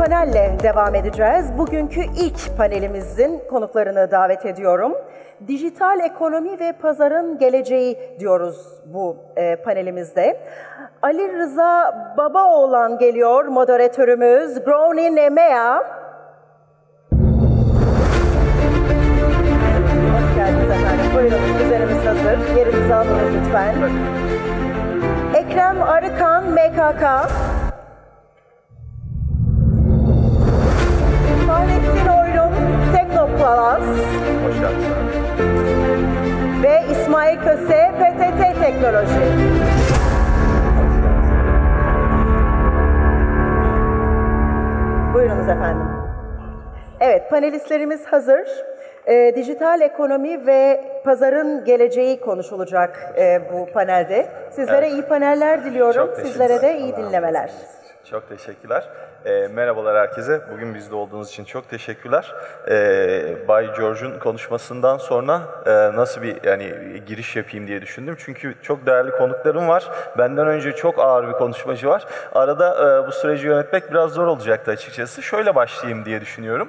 panelle devam edeceğiz. Bugünkü ilk panelimizin konuklarını davet ediyorum. Dijital ekonomi ve pazarın geleceği diyoruz bu panelimizde. Ali Rıza Babaoğlan geliyor, moderatörümüz. Grown in EMEA. Hoş geldiniz efendim. Buyurunuz, düzenimiz hazır. Yerinizi alınız lütfen. Ekrem Arıkan, MKK. Fahrettin Oylum, Teknoplas. Hoş geldiniz. Ve İsmail Köse, PTT Teknoloji. Buyurunuz efendim. Evet, panelistlerimiz hazır. Dijital ekonomi ve pazarın geleceği konuşulacak bu panelde. Sizlere iyi paneller diliyorum. Sizlere de iyi dinlemeler. Çok teşekkürler. Merhabalar herkese. Bugün bizde olduğunuz için çok teşekkürler. Bay George'un konuşmasından sonra nasıl bir giriş yapayım diye düşündüm. Çünkü çok değerli konuklarım var. Benden önce çok ağır bir konuşmacı var. Arada bu süreci yönetmek biraz zor olacaktı açıkçası. Şöyle başlayayım diye düşünüyorum.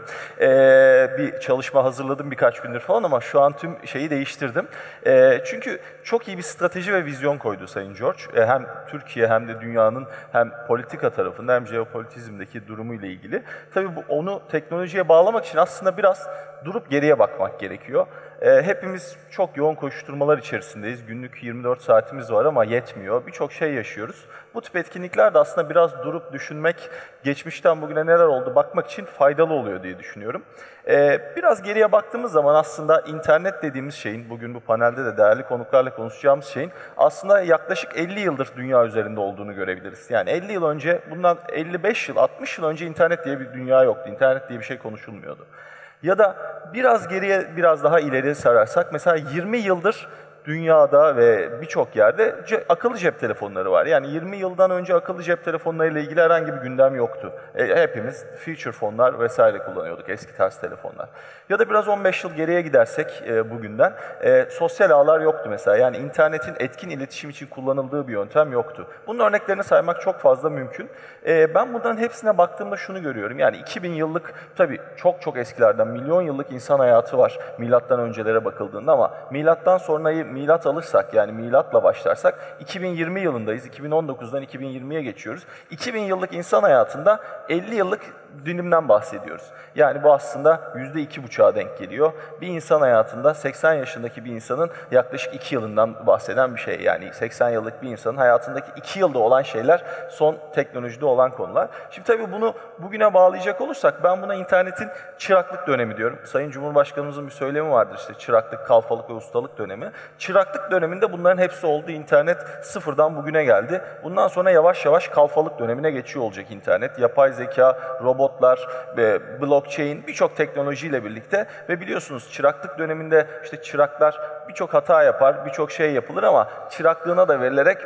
Bir çalışma hazırladım birkaç gündür falan ama şu an tüm şeyi değiştirdim. Çünkü çok iyi bir strateji ve vizyon koydu Sayın George. Hem Türkiye hem de dünyanın hem politika tarafında hem jeopolitizmdeki durumuyla ilgili. Tabii onu teknolojiye bağlamak için aslında biraz durup geriye bakmak gerekiyor. Hepimiz çok yoğun koşturmalar içerisindeyiz. Günlük 24 saatimiz var ama yetmiyor. Birçok şey yaşıyoruz. Bu tip etkinlikler de aslında biraz durup düşünmek, geçmişten bugüne neler oldu bakmak için faydalı oluyor diye düşünüyorum. Biraz geriye baktığımız zaman aslında internet dediğimiz şeyin, bugün bu panelde de değerli konuklarla konuşacağımız şeyin aslında yaklaşık 50 yıldır dünya üzerinde olduğunu görebiliriz. Yani 50 yıl önce, bundan 55 yıl, 60 yıl önce internet diye bir dünya yoktu. İnternet diye bir şey konuşulmuyordu. Ya da biraz geriye, biraz daha ileriye sararsak, mesela 20 yıldır dünyada ve birçok yerde akıllı cep telefonları var. Yani 20 yıldan önce akıllı cep telefonlarıyla ilgili herhangi bir gündem yoktu. Hepimiz feature fonlar vesaire kullanıyorduk, eski tarz telefonlar. Ya da biraz 15 yıl geriye gidersek bugünden, sosyal ağlar yoktu mesela. Yani internetin etkin iletişim için kullanıldığı bir yöntem yoktu. Bunun örneklerini saymak çok fazla mümkün. Ben bunların hepsine baktığımda şunu görüyorum. Yani 2000 yıllık, tabii çok eskilerden, milyon yıllık insan hayatı var milattan öncelere bakıldığında ama milattan sonrayı milat alırsak, yani milatla başlarsak 2020 yılındayız. 2019'dan 2020'ye geçiyoruz. 2000 yıllık insan hayatında 50 yıllık dilimden bahsediyoruz. Yani bu aslında %2,5'a denk geliyor. Bir insan hayatında 80 yaşındaki bir insanın yaklaşık 2 yılından bahseden bir şey. Yani 80 yıllık bir insanın hayatındaki 2 yılda olan şeyler son teknolojide olan konular. Şimdi tabii bunu bugüne bağlayacak olursak ben buna internetin çıraklık dönemi diyorum. Sayın Cumhurbaşkanımızın bir söylemi vardır işte, çıraklık, kalfalık ve ustalık dönemi. Çıraklık döneminde bunların hepsi oldu. İnternet sıfırdan bugüne geldi. Bundan sonra yavaş yavaş kalfalık dönemine geçiyor olacak internet. Yapay zeka, robotlar, blockchain, birçok teknolojiyle birlikte ve biliyorsunuz çıraklık döneminde işte çıraklar birçok hata yapar, birçok şey yapılır ama çıraklığına da verilerek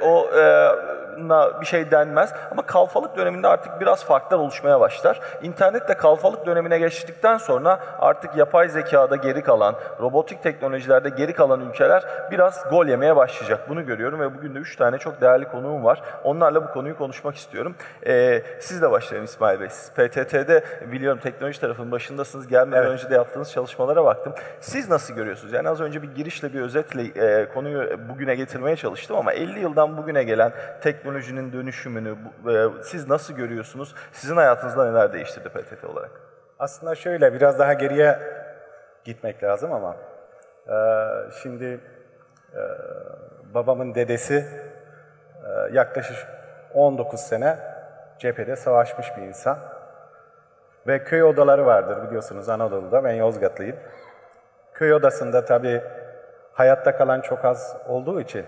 bir şey denmez. Ama kalfalık döneminde artık biraz farklar oluşmaya başlar. İnternet de kalfalık dönemine geçtikten sonra artık yapay zekada geri kalan, robotik teknolojilerde geri kalan ülkeler biraz gol yemeye başlayacak. Bunu görüyorum ve bugün de 3 tane çok değerli konuğum var. Onlarla bu konuyu konuşmak istiyorum. Sizle başlayalım İsmail Bey. Siz PTT'de biliyorum teknoloji tarafının başındasınız. Gelmeden önce de yaptığınız çalışmalara baktım. Siz nasıl görüyorsunuz? Yani az önce bir girişle, bir özetle konuyu bugüne getirmeye çalıştım ama 50 yıldan bugüne gelen teknolojinin dönüşümünü siz nasıl görüyorsunuz? Sizin hayatınızda neler değiştirdi PTT olarak? Aslında şöyle, biraz daha geriye gitmek lazım ama şimdi babamın dedesi yaklaşık 19 sene cephede savaşmış bir insan. Ve köy odaları vardır biliyorsunuz Anadolu'da. Ben Yozgatlıyım. Köy odasında tabii hayatta kalan çok az olduğu için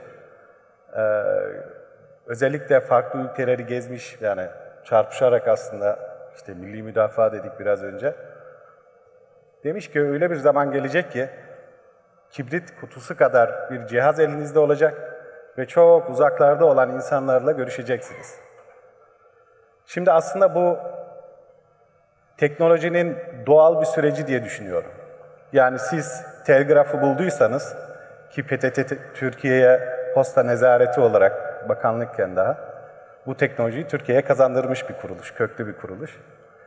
özellikle farklı ülkeleri gezmiş, yani çarpışarak aslında işte milli müdafaa dedik biraz önce. Demiş ki öyle bir zaman gelecek ki kibrit kutusu kadar bir cihaz elinizde olacak ve çok uzaklarda olan insanlarla görüşeceksiniz. Şimdi aslında bu teknolojinin doğal bir süreci diye düşünüyorum. Yani siz telgrafı bulduysanız, ki PTT Türkiye'ye posta nezareti olarak bakanlıkken daha bu teknolojiyi Türkiye'ye kazandırmış bir kuruluş, köklü bir kuruluş.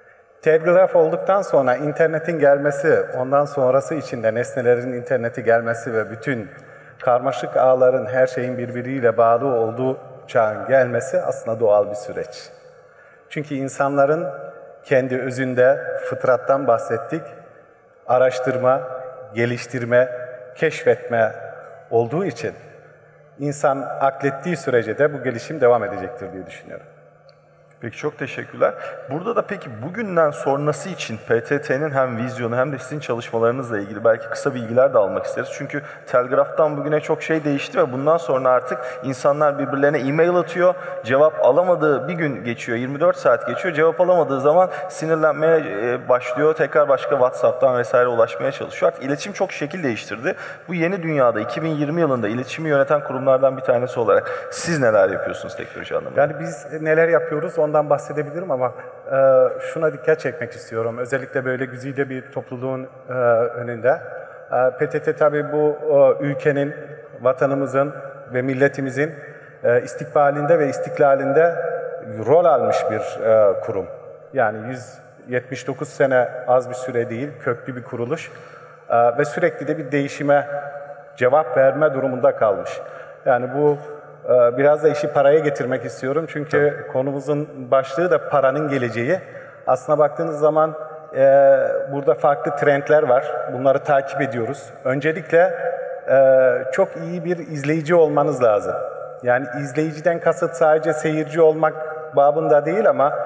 Telgraf olduktan sonra internetin gelmesi, ondan sonrası içinde nesnelerin interneti gelmesi ve bütün karmaşık ağların her şeyin birbiriyle bağlı olduğu çağın gelmesi aslında doğal bir süreç. Çünkü insanların kendi özünde fıtrattan bahsettik, araştırma, geliştirme, keşfetme olduğu için insan aklettiği sürece de bu gelişim devam edecektir diye düşünüyorum. Peki çok teşekkürler. Burada da peki bugünden sonrası için PTT'nin hem vizyonu hem de sizin çalışmalarınızla ilgili belki kısa bilgiler de almak isteriz. Çünkü telgraftan bugüne çok şey değişti ve bundan sonra artık insanlar birbirlerine e-mail atıyor. Cevap alamadığı bir gün geçiyor, 24 saat geçiyor. Cevap alamadığı zaman sinirlenmeye başlıyor. Tekrar başka WhatsApp'tan vesaire ulaşmaya çalışıyor. Artık iletişim çok şekil değiştirdi. Bu yeni dünyada 2020 yılında iletişimi yöneten kurumlardan bir tanesi olarak siz neler yapıyorsunuz teknoloji anlamında? Yani biz neler yapıyoruz ondan bahsedebilirim ama şuna dikkat çekmek istiyorum. Özellikle böyle güzide bir topluluğun önünde. PTT tabii bu ülkenin, vatanımızın ve milletimizin istikbalinde ve istiklalinde rol almış bir kurum. Yani 179 sene az bir süre değil, köklü bir kuruluş ve sürekli de bir değişime cevap verme durumunda kalmış. Yani bu biraz da işi paraya getirmek istiyorum çünkü konumuzun başlığı da paranın geleceği. Aslına baktığınız zaman burada farklı trendler var. Bunları takip ediyoruz. Öncelikle çok iyi bir izleyici olmanız lazım. Yani izleyiciden kasıt sadece seyirci olmak babında değil ama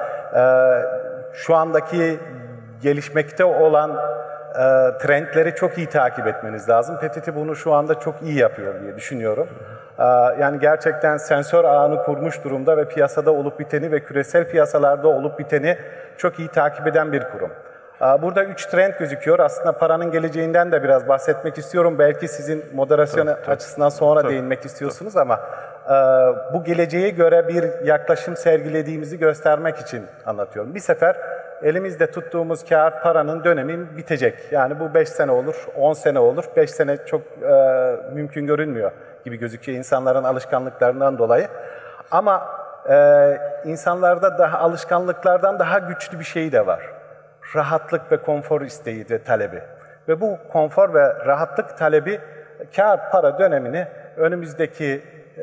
şu andaki gelişmekte olan trendleri çok iyi takip etmeniz lazım. PTT bunu şu anda çok iyi yapıyor diye düşünüyorum. Yani gerçekten sensör ağını kurmuş durumda ve piyasada olup biteni ve küresel piyasalarda olup biteni çok iyi takip eden bir kurum. Burada 3 trend gözüküyor. Aslında paranın geleceğinden de biraz bahsetmek istiyorum. Belki sizin moderasyon açısından sonra değinmek istiyorsunuz ama bu geleceğe göre bir yaklaşım sergilediğimizi göstermek için anlatıyorum. Bir sefer elimizde tuttuğumuz kağıt paranın dönemi bitecek. Yani bu 5 sene olur, 10 sene olur. 5 sene çok mümkün görünmüyor gibi gözüküyor insanların alışkanlıklarından dolayı. Ama insanlarda daha alışkanlıklardan daha güçlü bir şey de var. Rahatlık ve konfor isteği ve talebi. Ve bu konfor ve rahatlık talebi kağıt para dönemini önümüzdeki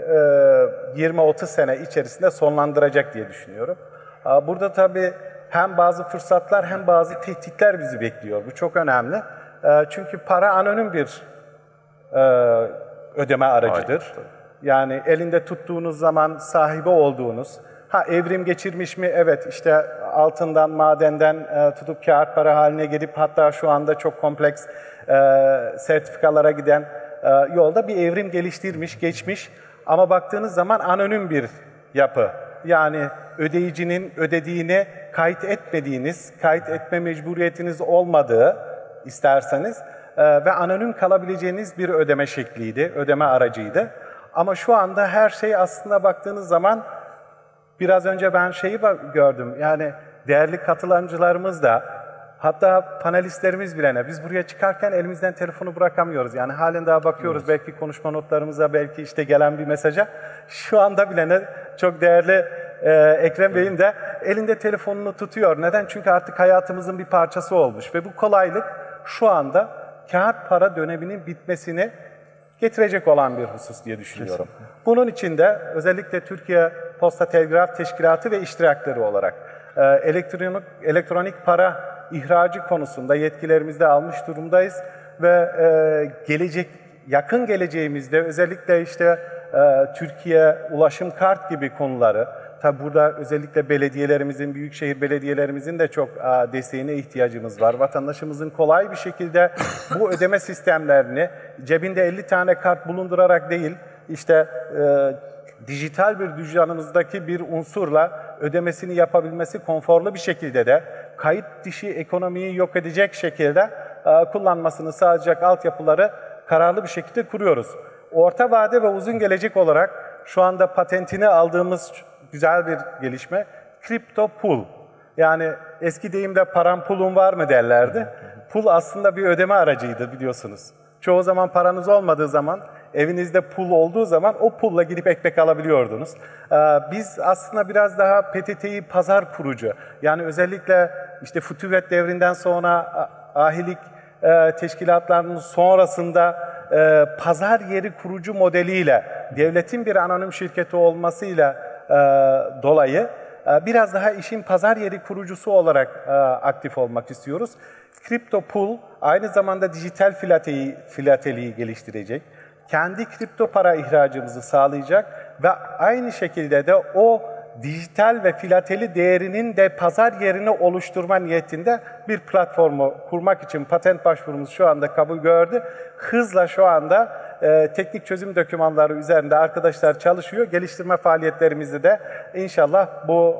20-30 sene içerisinde sonlandıracak diye düşünüyorum. Burada tabii hem bazı fırsatlar hem bazı tehditler bizi bekliyor. Bu çok önemli. Çünkü para anonim bir ödeme aracıdır. Yani elinde tuttuğunuz zaman sahibi olduğunuz, evrim geçirmiş mi? Evet, işte altından, madenden tutup kağıt para haline gelip hatta şu anda çok kompleks sertifikalara giden yolda bir evrim geliştirmiş, geçmiş. Ama baktığınız zaman anonim bir yapı. Yani ödeyicinin ödediğini kayıt etmediğiniz, kayıt etme mecburiyetiniz olmadığı isterseniz ve anonim kalabileceğiniz bir ödeme şekliydi, ödeme aracıydı. Ama şu anda her şey aslında baktığınız zaman biraz önce ben şeyi gördüm. Yani değerli katılımcılarımız da hatta panelistlerimiz bile biz buraya çıkarken elimizden telefonu bırakamıyoruz. Yani halen daha bakıyoruz belki konuşma notlarımıza, belki işte gelen bir mesaja. Şu anda bile çok değerli Ekrem Bey'in de elinde telefonunu tutuyor. Neden? Çünkü artık hayatımızın bir parçası olmuş ve bu kolaylık şu anda kağıt para döneminin bitmesini getirecek olan bir husus diye düşünüyorum. Bunun için de özellikle Türkiye Posta Telgraf Teşkilatı ve iştirakleri olarak elektronik para ihracı konusunda yetkilerimizi de almış durumdayız ve yakın geleceğimizde özellikle işte Türkiye Ulaşım Kart gibi konuları, tabi burada özellikle belediyelerimizin, büyükşehir belediyelerimizin de çok desteğine ihtiyacımız var. Vatandaşımızın kolay bir şekilde bu ödeme sistemlerini cebinde 50 tane kart bulundurarak değil, işte dijital bir cüzdanımızdaki bir unsurla ödemesini yapabilmesi konforlu bir şekilde de kayıt dışı ekonomiyi yok edecek şekilde kullanmasını sağlayacak altyapıları kararlı bir şekilde kuruyoruz. Orta vade ve uzun gelecek olarak şu anda patentini aldığımız güzel bir gelişme Crypto Pool. Yani eski deyimde param pulun var mı derlerdi. Pool aslında bir ödeme aracıydı biliyorsunuz. Çoğu zaman paranız olmadığı zaman, evinizde pool olduğu zaman o poolla gidip ekmek alabiliyordunuz. Biz aslında biraz daha PTT'yi pazar kurucu, yani özellikle işte fütüvet devrinden sonra ahilik teşkilatlarının sonrasında pazar yeri kurucu modeliyle, devletin bir anonim şirketi olmasıyla dolayı biraz daha işin pazar yeri kurucusu olarak aktif olmak istiyoruz. Crypto Pool aynı zamanda dijital filateliği geliştirecek. Kendi kripto para ihracımızı sağlayacak ve aynı şekilde de o dijital ve filateli değerinin de pazar yerini oluşturma niyetinde bir platformu kurmak için patent başvurumuz şu anda kabul gördü. Hızla şu anda teknik çözüm dokümanları üzerinde arkadaşlar çalışıyor. Geliştirme faaliyetlerimizi de inşallah bu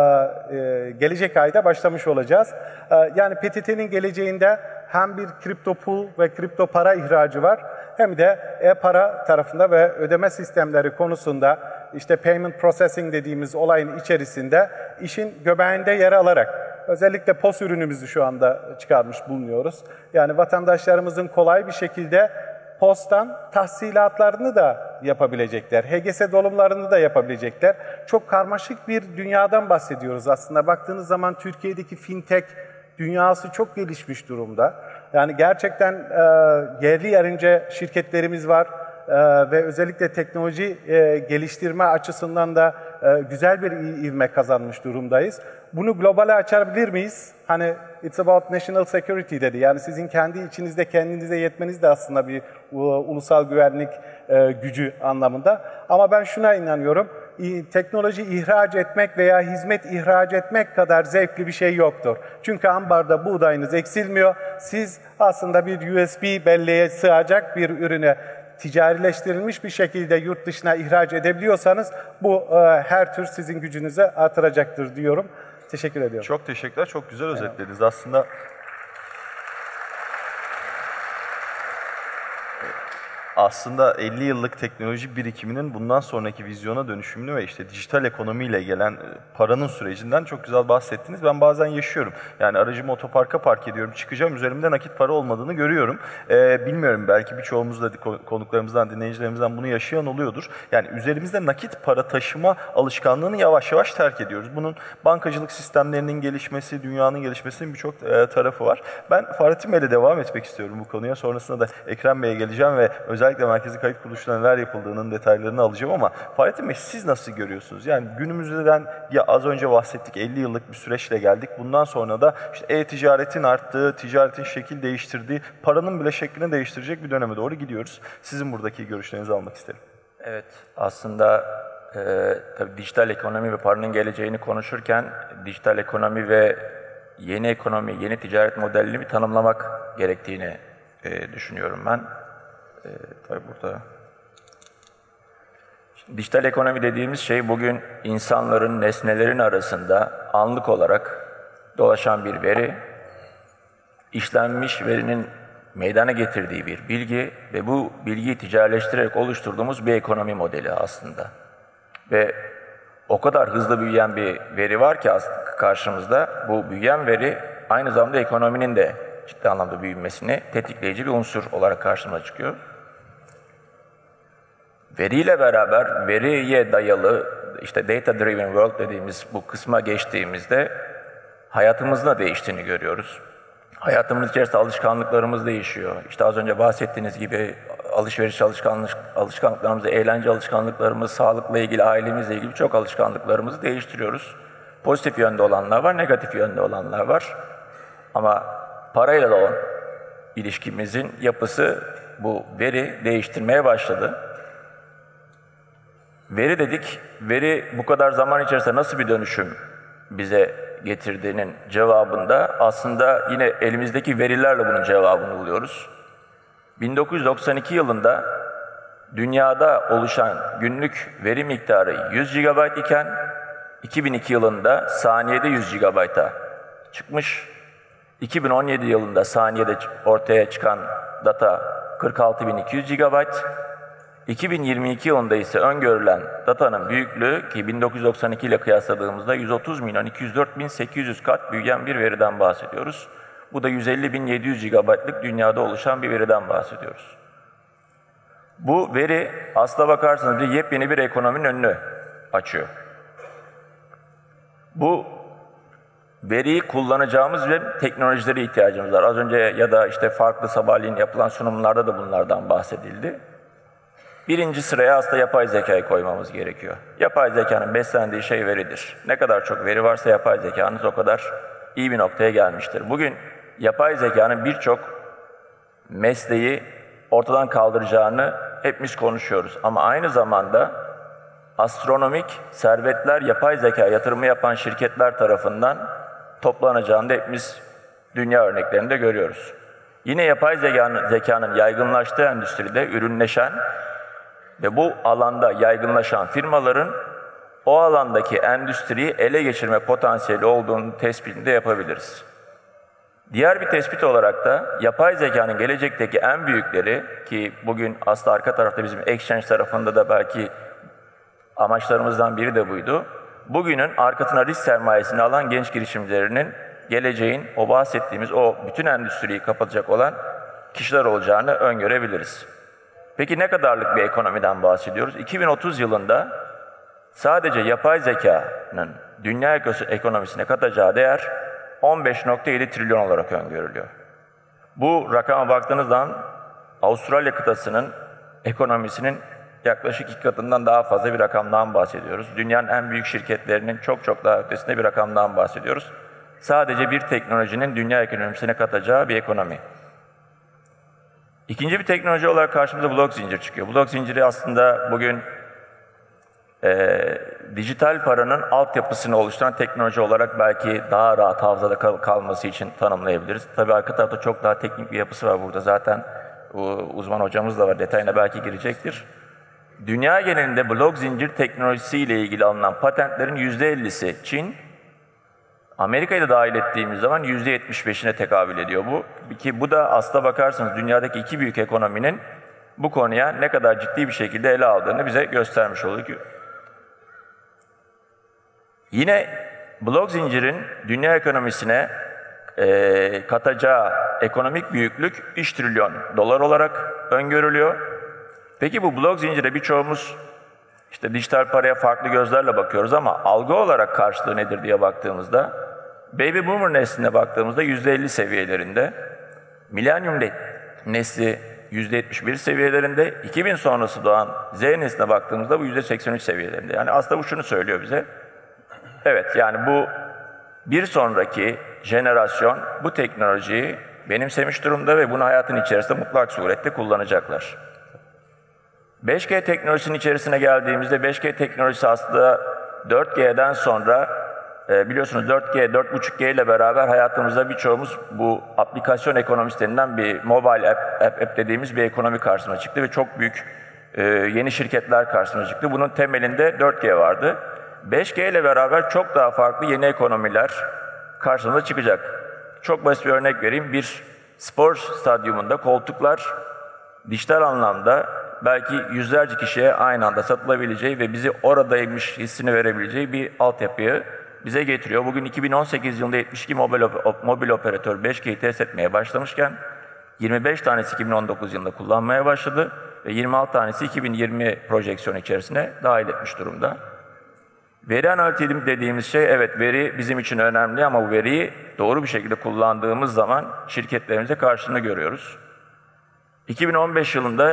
gelecek ayda başlamış olacağız. Yani PTT'nin geleceğinde hem bir kripto pool ve kripto para ihracı var, hem de e-para tarafında ve ödeme sistemleri konusunda işte payment processing dediğimiz olayın içerisinde işin göbeğinde yer alarak özellikle POS ürünümüzü şu anda çıkarmış bulunuyoruz. Yani vatandaşlarımızın kolay bir şekilde POS'tan tahsilatlarını da yapabilecekler, HGS dolumlarını da yapabilecekler. Çok karmaşık bir dünyadan bahsediyoruz aslında. Baktığınız zaman Türkiye'deki fintech dünyası çok gelişmiş durumda. Yani gerçekten yerli yerince şirketlerimiz var ve özellikle teknoloji geliştirme açısından da güzel bir ivme kazanmış durumdayız. Bunu globale açabilir miyiz? Hani it's about national security dedi. Yani sizin kendi içinizde kendinize yetmeniz de aslında bir ulusal güvenlik gücü anlamında. Ama ben şuna inanıyorum. Teknoloji ihraç etmek veya hizmet ihraç etmek kadar zevkli bir şey yoktur. Çünkü ambarda buğdayınız eksilmiyor. Siz aslında bir USB belleğe sığacak bir ürünü ticarileştirilmiş bir şekilde yurt dışına ihraç edebiliyorsanız bu her tür sizin gücünüzü artıracaktır diyorum. Teşekkür ediyorum. Çok teşekkürler. Çok güzel özetlediniz. Aslında aslında 50 yıllık teknoloji birikiminin bundan sonraki vizyona dönüşümünü ve işte dijital ekonomiyle gelen paranın sürecinden çok güzel bahsettiniz. Ben bazen yaşıyorum. Yani aracımı otoparka park ediyorum, çıkacağım, üzerimde nakit para olmadığını görüyorum. Bilmiyorum, belki birçoğumuz da konuklarımızdan, dinleyicilerimizden bunu yaşayan oluyordur. Yani üzerimizde nakit para taşıma alışkanlığını yavaş yavaş terk ediyoruz. Bunun bankacılık sistemlerinin gelişmesi, dünyanın gelişmesinin birçok tarafı var. Ben Fahrettin Bey'le devam etmek istiyorum bu konuya. Sonrasında da Ekrem Bey'e geleceğim ve özellikle Merkezi Kayıt Kuruluşu'nda neler yapıldığının detaylarını alacağım ama Fahrettin Bey, siz nasıl görüyorsunuz? Yani günümüzden, ya az önce bahsettik, 50 yıllık bir süreçle geldik. Bundan sonra da işte e-ticaretin arttığı, ticaretin şekil değiştirdiği, paranın bile şeklini değiştirecek bir döneme doğru gidiyoruz. Sizin buradaki görüşlerinizi almak isterim. Evet, aslında tabii dijital ekonomi ve paranın geleceğini konuşurken dijital ekonomi ve yeni ekonomi, yeni ticaret modelini bir tanımlamak gerektiğini düşünüyorum ben. Tabii burada dijital ekonomi dediğimiz şey bugün insanların, nesnelerin arasında anlık olarak dolaşan bir veri, işlenmiş verinin meydana getirdiği bir bilgi ve bu bilgiyi ticarileştirerek oluşturduğumuz bir ekonomi modeli aslında. Ve o kadar hızlı büyüyen bir veri var ki karşımızda, bu büyüyen veri aynı zamanda ekonominin de ciddi anlamda büyümesini tetikleyici bir unsur olarak karşımıza çıkıyor. Veriyle beraber, veriye dayalı, işte data driven world dediğimiz bu kısma geçtiğimizde hayatımızın da değiştiğini görüyoruz. Hayatımız içerisinde alışkanlıklarımız değişiyor. İşte az önce bahsettiğiniz gibi alışveriş alışkanlıklarımız, eğlence alışkanlıklarımız, sağlıkla ilgili, ailemizle ilgili çok alışkanlıklarımızı değiştiriyoruz. Pozitif yönde olanlar var, negatif yönde olanlar var. Ama parayla olan ilişkimizin yapısı bu veri değiştirmeye başladı. Veri dedik, veri bu kadar zaman içerisinde nasıl bir dönüşüm bize getirdiğinin cevabında aslında yine elimizdeki verilerle bunun cevabını buluyoruz. 1992 yılında dünyada oluşan günlük veri miktarı 100 GB iken 2002 yılında saniyede 100 GB'a çıkmış. 2017 yılında saniyede ortaya çıkan data 46.200 GB. 2022 yılında ise öngörülen datanın büyüklüğü ki 1992 ile kıyasladığımızda 130.204.800 kat büyüyen bir veriden bahsediyoruz. Bu da 150.700 GB'lık dünyada oluşan bir veriden bahsediyoruz. Bu veri aslına bakarsanız yepyeni bir ekonominin önünü açıyor. Bu veriyi kullanacağımız ve teknolojilere ihtiyacımız var. Az önce ya da işte farklı sabahleyin yapılan sunumlarda da bunlardan bahsedildi. Birinci sıraya aslında yapay zekayı koymamız gerekiyor. Yapay zekanın beslendiği şey veridir. Ne kadar çok veri varsa yapay zekanız o kadar iyi bir noktaya gelmiştir. Bugün yapay zekanın birçok mesleği ortadan kaldıracağını hepimiz konuşuyoruz. Ama aynı zamanda astronomik servetler yapay zeka yatırımı yapan şirketler tarafından toplanacağını da hepimiz dünya örneklerinde görüyoruz. Yine yapay zekanın yaygınlaştığı endüstride ürünleşen ve bu alanda yaygınlaşan firmaların o alandaki endüstriyi ele geçirme potansiyeli olduğunu tespitini de yapabiliriz. Diğer bir tespit olarak da yapay zekanın gelecekteki en büyükleri, ki bugün aslında arka tarafta bizim exchange tarafında da belki amaçlarımızdan biri de buydu. Bugünün arkasına risk sermayesini alan genç girişimcilerinin geleceğin o bahsettiğimiz o bütün endüstriyi kapatacak olan kişiler olacağını öngörebiliriz. Peki ne kadarlık bir ekonomiden bahsediyoruz? 2030 yılında sadece yapay zekanın dünya ekonomisine katacağı değer 15,7 trilyon olarak öngörülüyor. Bu rakama baktığınız zaman Avustralya kıtasının ekonomisinin yaklaşık 2 katından daha fazla bir rakamdan bahsediyoruz. Dünyanın en büyük şirketlerinin çok daha ötesinde bir rakamdan bahsediyoruz. Sadece bir teknolojinin dünya ekonomisine katacağı bir ekonomi. İkinci bir teknoloji olarak karşımıza blok zincir çıkıyor. Blok zinciri aslında bugün dijital paranın altyapısını oluşturan teknoloji olarak belki daha rahat hafızada kalması için tanımlayabiliriz. Tabii arka tarafta çok daha teknik bir yapısı var burada. Zaten uzman hocamız da var, detayına belki girecektir. Dünya genelinde blok zincir teknolojisiyle ilgili alınan patentlerin %50'si Çin, Amerika'yı da dahil ettiğimiz zaman %75'ine tekabül ediyor bu. Ki bu da aslına bakarsanız dünyadaki iki büyük ekonominin bu konuya ne kadar ciddi bir şekilde ele aldığını bize göstermiş oluyor. Yine blok zincirin dünya ekonomisine katacağı ekonomik büyüklük 3 trilyon dolar olarak öngörülüyor. Peki bu blok zincire birçoğumuz işte dijital paraya farklı gözlerle bakıyoruz ama algı olarak karşılığı nedir diye baktığımızda Baby Boomer nesline baktığımızda %50 seviyelerinde, Millennium nesli %71 seviyelerinde, 2000 sonrası doğan Z nesline baktığımızda bu %83 seviyelerinde. Yani aslında bu şunu söylüyor bize. Evet, yani bu bir sonraki jenerasyon bu teknolojiyi benimsemiş durumda ve bunu hayatın içerisinde mutlak surette kullanacaklar. 5G teknolojisinin içerisine geldiğimizde 5G teknolojisi aslında 4G'den sonra biliyorsunuz 4G, 4.5G ile beraber hayatımızda birçoğumuz bu aplikasyon ekonomisi denilen bir mobile app dediğimiz bir ekonomi karşısına çıktı ve çok büyük yeni şirketler karşısına çıktı. Bunun temelinde 4G vardı. 5G ile beraber çok daha farklı yeni ekonomiler karşımıza çıkacak. Çok basit bir örnek vereyim. Bir spor stadyumunda koltuklar dijital anlamda belki yüzlerce kişiye aynı anda satılabileceği ve bizi oradaymış hissini verebileceği bir altyapıyı bize getiriyor. Bugün 2018 yılında 72 mobil operatör 5G'yi test etmeye başlamışken 25 tanesi 2019 yılında kullanmaya başladı ve 26 tanesi 2020 projeksiyonu içerisine dahil etmiş durumda. Veri analitiği dediğimiz şey, evet veri bizim için önemli ama bu veriyi doğru bir şekilde kullandığımız zaman şirketlerimize karşılığını görüyoruz. 2015 yılında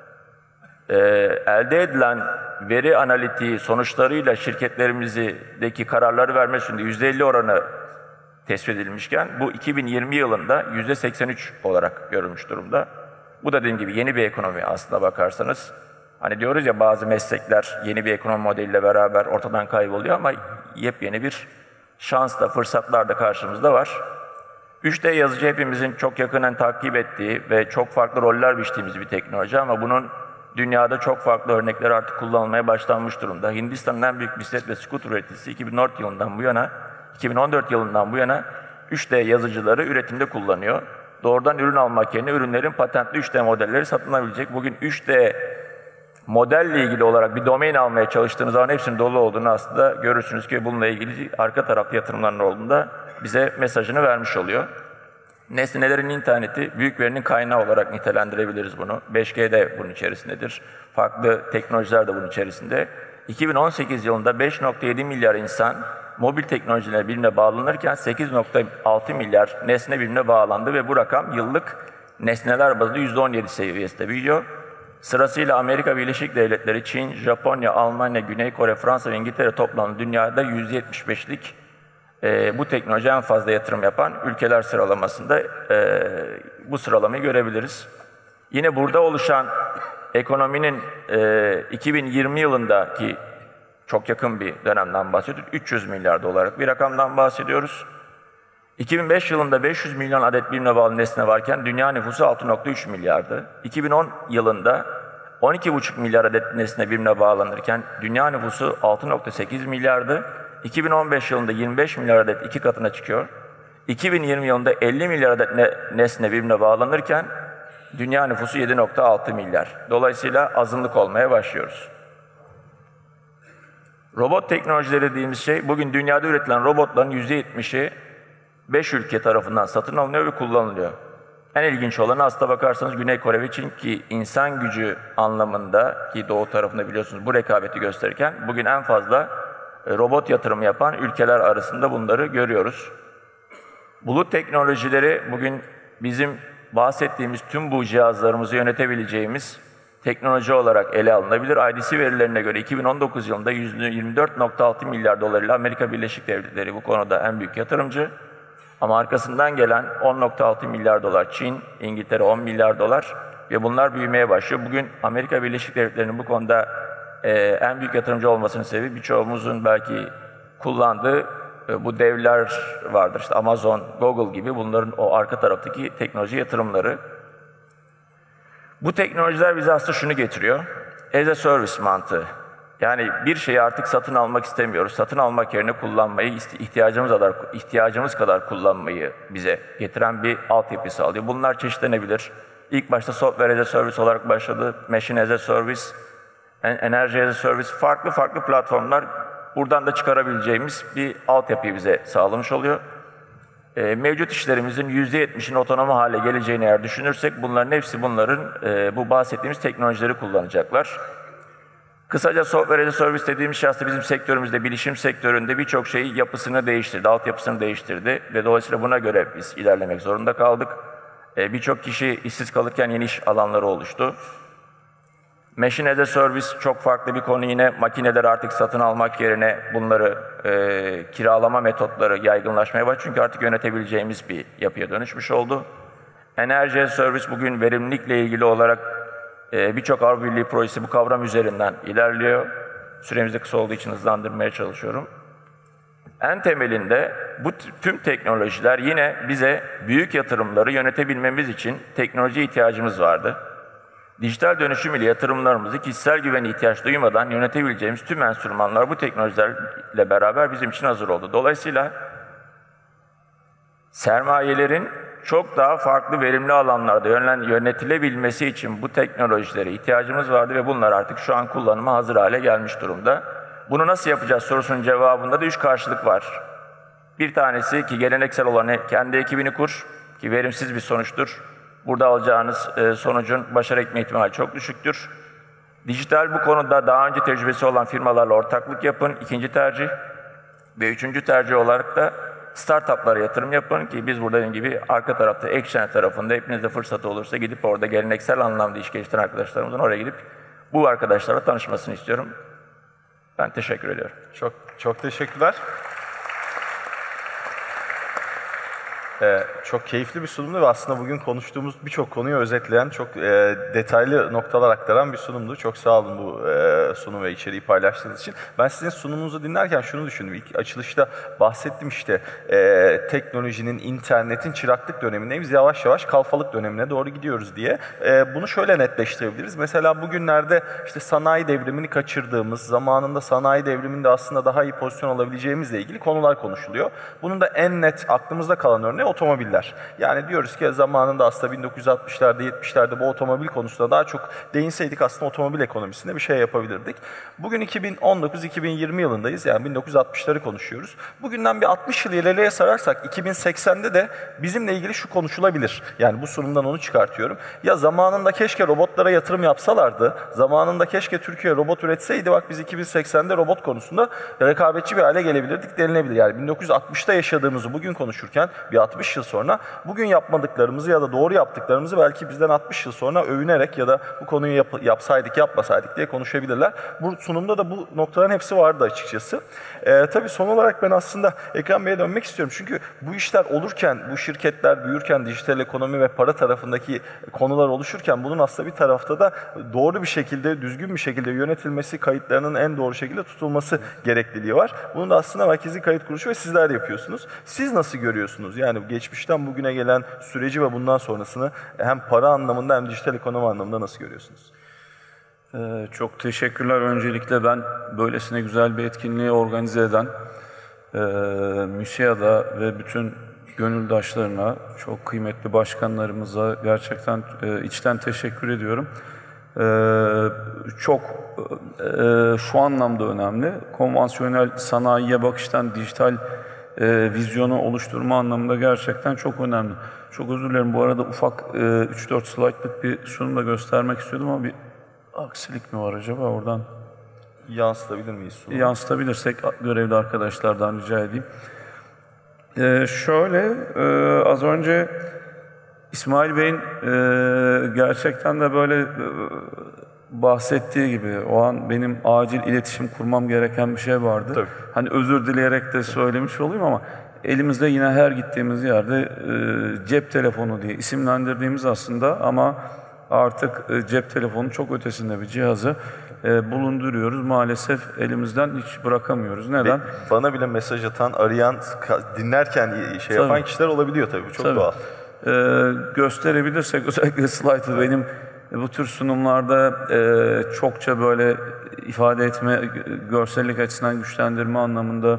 elde edilen veri analitiği sonuçlarıyla şirketlerimizdeki kararları verme yönünde %50 oranı tespit edilmişken bu 2020 yılında %83 olarak görülmüş durumda. Bu da dediğim gibi yeni bir ekonomi aslına bakarsanız. Hani diyoruz ya bazı meslekler yeni bir ekonomi modeliyle beraber ortadan kayboluyor ama yepyeni bir şans da fırsatlar da karşımızda var. 3D yazıcı hepimizin çok yakından takip ettiği ve çok farklı roller biçtiğimiz bir teknoloji ama bunun dünyada çok farklı örnekler artık kullanılmaya başlanmış durumda. Hindistan'ın en büyük bisiklet ve scooter üreticisi 2014 yılından bu yana 3D yazıcıları üretimde kullanıyor. Doğrudan ürün almak yerine ürünlerin patentli 3D modelleri satılabilecek. Bugün 3D modelle ilgili olarak bir domain almaya çalıştığınız zaman hepsinin dolu olduğunu aslında görürsünüz ki bununla ilgili arka tarafta yatırımların olduğunda bize mesajını vermiş oluyor. Nesnelerin interneti, büyük verinin kaynağı olarak nitelendirebiliriz bunu. 5G de bunun içerisindedir. Farklı teknolojiler de bunun içerisinde. 2018 yılında 5,7 milyar insan mobil teknolojiler birbirine bağlanırken 8,6 milyar nesne birbirine bağlandı ve bu rakam yıllık nesneler bazında %17 seviyesinde büyüyor. Sırasıyla Amerika Birleşik Devletleri, Çin, Japonya, Almanya, Güney Kore, Fransa ve İngiltere toplamda dünyada %75'lik bu teknolojiye en fazla yatırım yapan ülkeler sıralamasında bu sıralamayı görebiliriz. Yine burada oluşan ekonominin 2020 yılındaki çok yakın bir dönemden bahsediyoruz. 300 milyar dolarlık bir rakamdan bahsediyoruz. 2005 yılında 500 milyon adet birbirine bağlı nesne varken dünya nüfusu 6,3 milyardı. 2010 yılında 12,5 milyar adet nesne birbirine bağlanırken dünya nüfusu 6,8 milyardı. 2015 yılında 25 milyar adet 2 katına çıkıyor. 2020 yılında 50 milyar adet nesne birbirine bağlanırken dünya nüfusu 7,6 milyar. Dolayısıyla azınlık olmaya başlıyoruz. Robot teknolojileri dediğimiz şey, bugün dünyada üretilen robotların %70'i 5 ülke tarafından satın alınıyor ve kullanılıyor. En ilginç olanı aslına bakarsanız Güney Kore ve Çin, ki insan gücü anlamında, ki doğu tarafında biliyorsunuz bu rekabeti gösterirken bugün en fazla robot yatırımı yapan ülkeler arasında bunları görüyoruz. Bulut teknolojileri bugün bizim bahsettiğimiz tüm bu cihazlarımızı yönetebileceğimiz teknoloji olarak ele alınabilir. IDC verilerine göre 2019 yılında $24,6 milyar ile Amerika Birleşik Devletleri bu konuda en büyük yatırımcı. Ama arkasından gelen $10,6 milyar Çin, İngiltere $10 milyar ve bunlar büyümeye başlıyor. Bugün Amerika Birleşik Devletleri'nin bu konuda en büyük yatırımcı olmasının sebebi birçoğumuzun belki kullandığı bu devler vardır. İşte Amazon, Google gibi, bunların o arka taraftaki teknoloji yatırımları. Bu teknolojiler bize aslında şunu getiriyor: as a service mantığı. Yani bir şeyi artık satın almak istemiyoruz. Satın almak yerine kullanmayı, ihtiyacımız kadar kullanmayı bize getiren bir altyapı sağlıyor. Bunlar çeşitlenebilir. İlk başta software as a service olarak başladı. Machine as a service, enerji as a service, farklı platformlar, buradan da çıkarabileceğimiz bir altyapıyı bize sağlamış oluyor. Mevcut işlerimizin %70'in otonom hale geleceğini eğer düşünürsek, bunların hepsi bu bahsettiğimiz teknolojileri kullanacaklar. Kısaca software as a service dediğimiz şey aslında bizim sektörümüzde, bilişim sektöründe birçok şeyi yapısını değiştirdi, altyapısını değiştirdi ve dolayısıyla buna göre biz ilerlemek zorunda kaldık. Birçok kişi işsiz kalırken yeni iş alanları oluştu. Machine as a service çok farklı bir konu yine. Makineleri artık satın almak yerine bunları kiralama metotları yaygınlaşmaya başladı. Çünkü artık yönetebileceğimiz bir yapıya dönüşmüş oldu. Enerji as a service bugün verimlilikle ilgili olarak birçok Avrupa Birliği projesi bu kavram üzerinden ilerliyor. Süremiz de kısa olduğu için hızlandırmaya çalışıyorum. En temelinde bu tüm teknolojiler yine bize büyük yatırımları yönetebilmemiz için teknoloji ihtiyacımız vardı. Dijital dönüşüm ile yatırımlarımızı kişisel güvene ihtiyaç duymadan yönetebileceğimiz tüm enstrümanlar bu teknolojilerle beraber bizim için hazır oldu. Dolayısıyla sermayelerin çok daha farklı verimli alanlarda yönetilebilmesi için bu teknolojilere ihtiyacımız vardı ve bunlar artık şu an kullanıma hazır hale gelmiş durumda. Bunu nasıl yapacağız sorusunun cevabında da 3 karşılık var. Bir tanesi, ki geleneksel olan, kendi ekibini kur, ki verimsiz bir sonuçtur. Burada alacağınız sonucun başarı etme ihtimali çok düşüktür. Dijital bu konuda daha önce tecrübesi olan firmalarla ortaklık yapın, ikinci tercih. Ve üçüncü tercih olarak da startuplara yatırım yapın, ki biz burada dediğim gibi arka tarafta, Ekşener tarafında hepinizde fırsatı olursa gidip orada geleneksel anlamda iş geliştiren arkadaşlarımızın oraya gidip bu arkadaşlarla tanışmasını istiyorum. Ben teşekkür ediyorum. Çok teşekkürler. Çok keyifli bir sunumdu ve aslında bugün konuştuğumuz birçok konuyu özetleyen, çok detaylı noktalar aktaran bir sunumdu. Çok sağ olun bu sunum ve içeriği paylaştığınız için. Ben sizin sunumunuzu dinlerken şunu düşündüm. İlk açılışta bahsettim işte teknolojinin, internetin çıraklık dönemindeyiz. Yavaş yavaş kalfalık dönemine doğru gidiyoruz diye. Bunu şöyle netleştirebiliriz. Mesela bugünlerde işte sanayi devrimini kaçırdığımız, zamanında sanayi devriminde aslında daha iyi pozisyon alabileceğimizle ilgili konular konuşuluyor. Bunun da en net aklımızda kalan örneği otomobiller. Yani diyoruz ki zamanında aslında 1960'larda 70'lerde bu otomobil konusunda daha çok değinseydik aslında otomobil ekonomisinde bir şey yapabilirdik. Bugün 2019-2020 yılındayız, yani 1960'ları konuşuyoruz. Bugünden bir 60 yıl ileriye sararsak 2080'de de bizimle ilgili şu konuşulabilir. Yani bu sunumdan onu çıkartıyorum. Ya zamanında keşke robotlara yatırım yapsalardı, zamanında keşke Türkiye robot üretseydi, bak biz 2080'de robot konusunda rekabetçi bir hale gelebilirdik denilebilir. Yani 1960'ta yaşadığımızı bugün konuşurken bir 60 yıl sonra bugün yapmadıklarımızı ya da doğru yaptıklarımızı belki bizden 60 yıl sonra övünerek ya da bu konuyu yapsaydık yapmasaydık diye konuşabilirler. Bu sunumda da bu noktaların hepsi vardı açıkçası. Tabii son olarak ben aslında Ekrem Bey'e dönmek istiyorum. Çünkü bu işler olurken, bu şirketler büyürken, dijital ekonomi ve para tarafındaki konular oluşurken bunun aslında bir tarafta da doğru bir şekilde, düzgün bir şekilde yönetilmesi, kayıtlarının en doğru şekilde tutulması gerekliliği var. Bunu da aslında Merkezi Kayıt Kuruluşu ve sizler yapıyorsunuz. Siz nasıl görüyorsunuz? Yani geçmişten bugüne gelen süreci ve bundan sonrasını hem para anlamında hem dijital ekonomi anlamında nasıl görüyorsunuz? Çok teşekkürler. Öncelikle ben böylesine güzel bir etkinliği organize eden MÜSİAD'a ve bütün gönüldaşlarına, çok kıymetli başkanlarımıza gerçekten içten teşekkür ediyorum. Çok şu anlamda önemli. Konvansiyonel sanayiye bakıştan dijital vizyonu oluşturma anlamında gerçekten çok önemli. Çok özür dilerim. Bu arada ufak 3-4 slaytlık bir sunum da göstermek istiyordum ama bir aksilik mi var acaba oradan? Yansıtabilir miyiz sunumu? Yansıtabilirsek görevli arkadaşlardan rica edeyim. Az önce İsmail Bey'in gerçekten de böyle bahsettiği gibi o an benim acil iletişim kurmam gereken bir şey vardı. Tabii. Hani özür dileyerek de söylemiş olayım ama elimizde yine her gittiğimiz yerde cep telefonu diye isimlendirdiğimiz aslında ama artık cep telefonu çok ötesinde bir cihazı bulunduruyoruz. Maalesef elimizden hiç bırakamıyoruz. Neden? Bana bile mesaj atan, arayan, dinlerken yapan kişiler olabiliyor tabii. Çok doğal. Gösterebilirsek özellikle slaytı benim bu tür sunumlarda çokça böyle ifade etme, görsellik açısından güçlendirme anlamında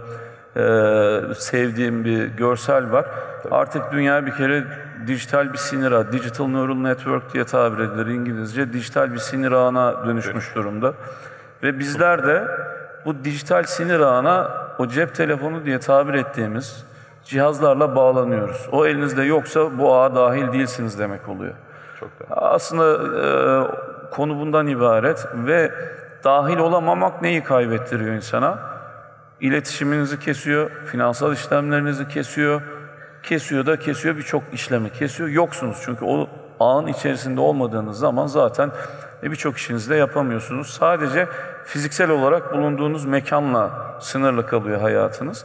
sevdiğim bir görsel var. Tabii. Artık dünya bir kere dijital bir sinir ağı, Digital Neural Network diye tabir edilir İngilizce, dijital bir sinir ağına dönüşmüş durumda. Ve bizler de bu dijital sinir ağına o cep telefonu diye tabir ettiğimiz cihazlarla bağlanıyoruz. O elinizde yoksa bu ağa dahil değilsiniz demek oluyor. Çok aslında konu bundan ibaret ve dahil olamamak neyi kaybettiriyor insana? İletişiminizi kesiyor, finansal işlemlerinizi kesiyor, kesiyor birçok işlemi kesiyor. Yoksunuz çünkü o ağın içerisinde olmadığınız zaman zaten birçok işinizi de yapamıyorsunuz. Sadece fiziksel olarak bulunduğunuz mekanla sınırlı kalıyor hayatınız.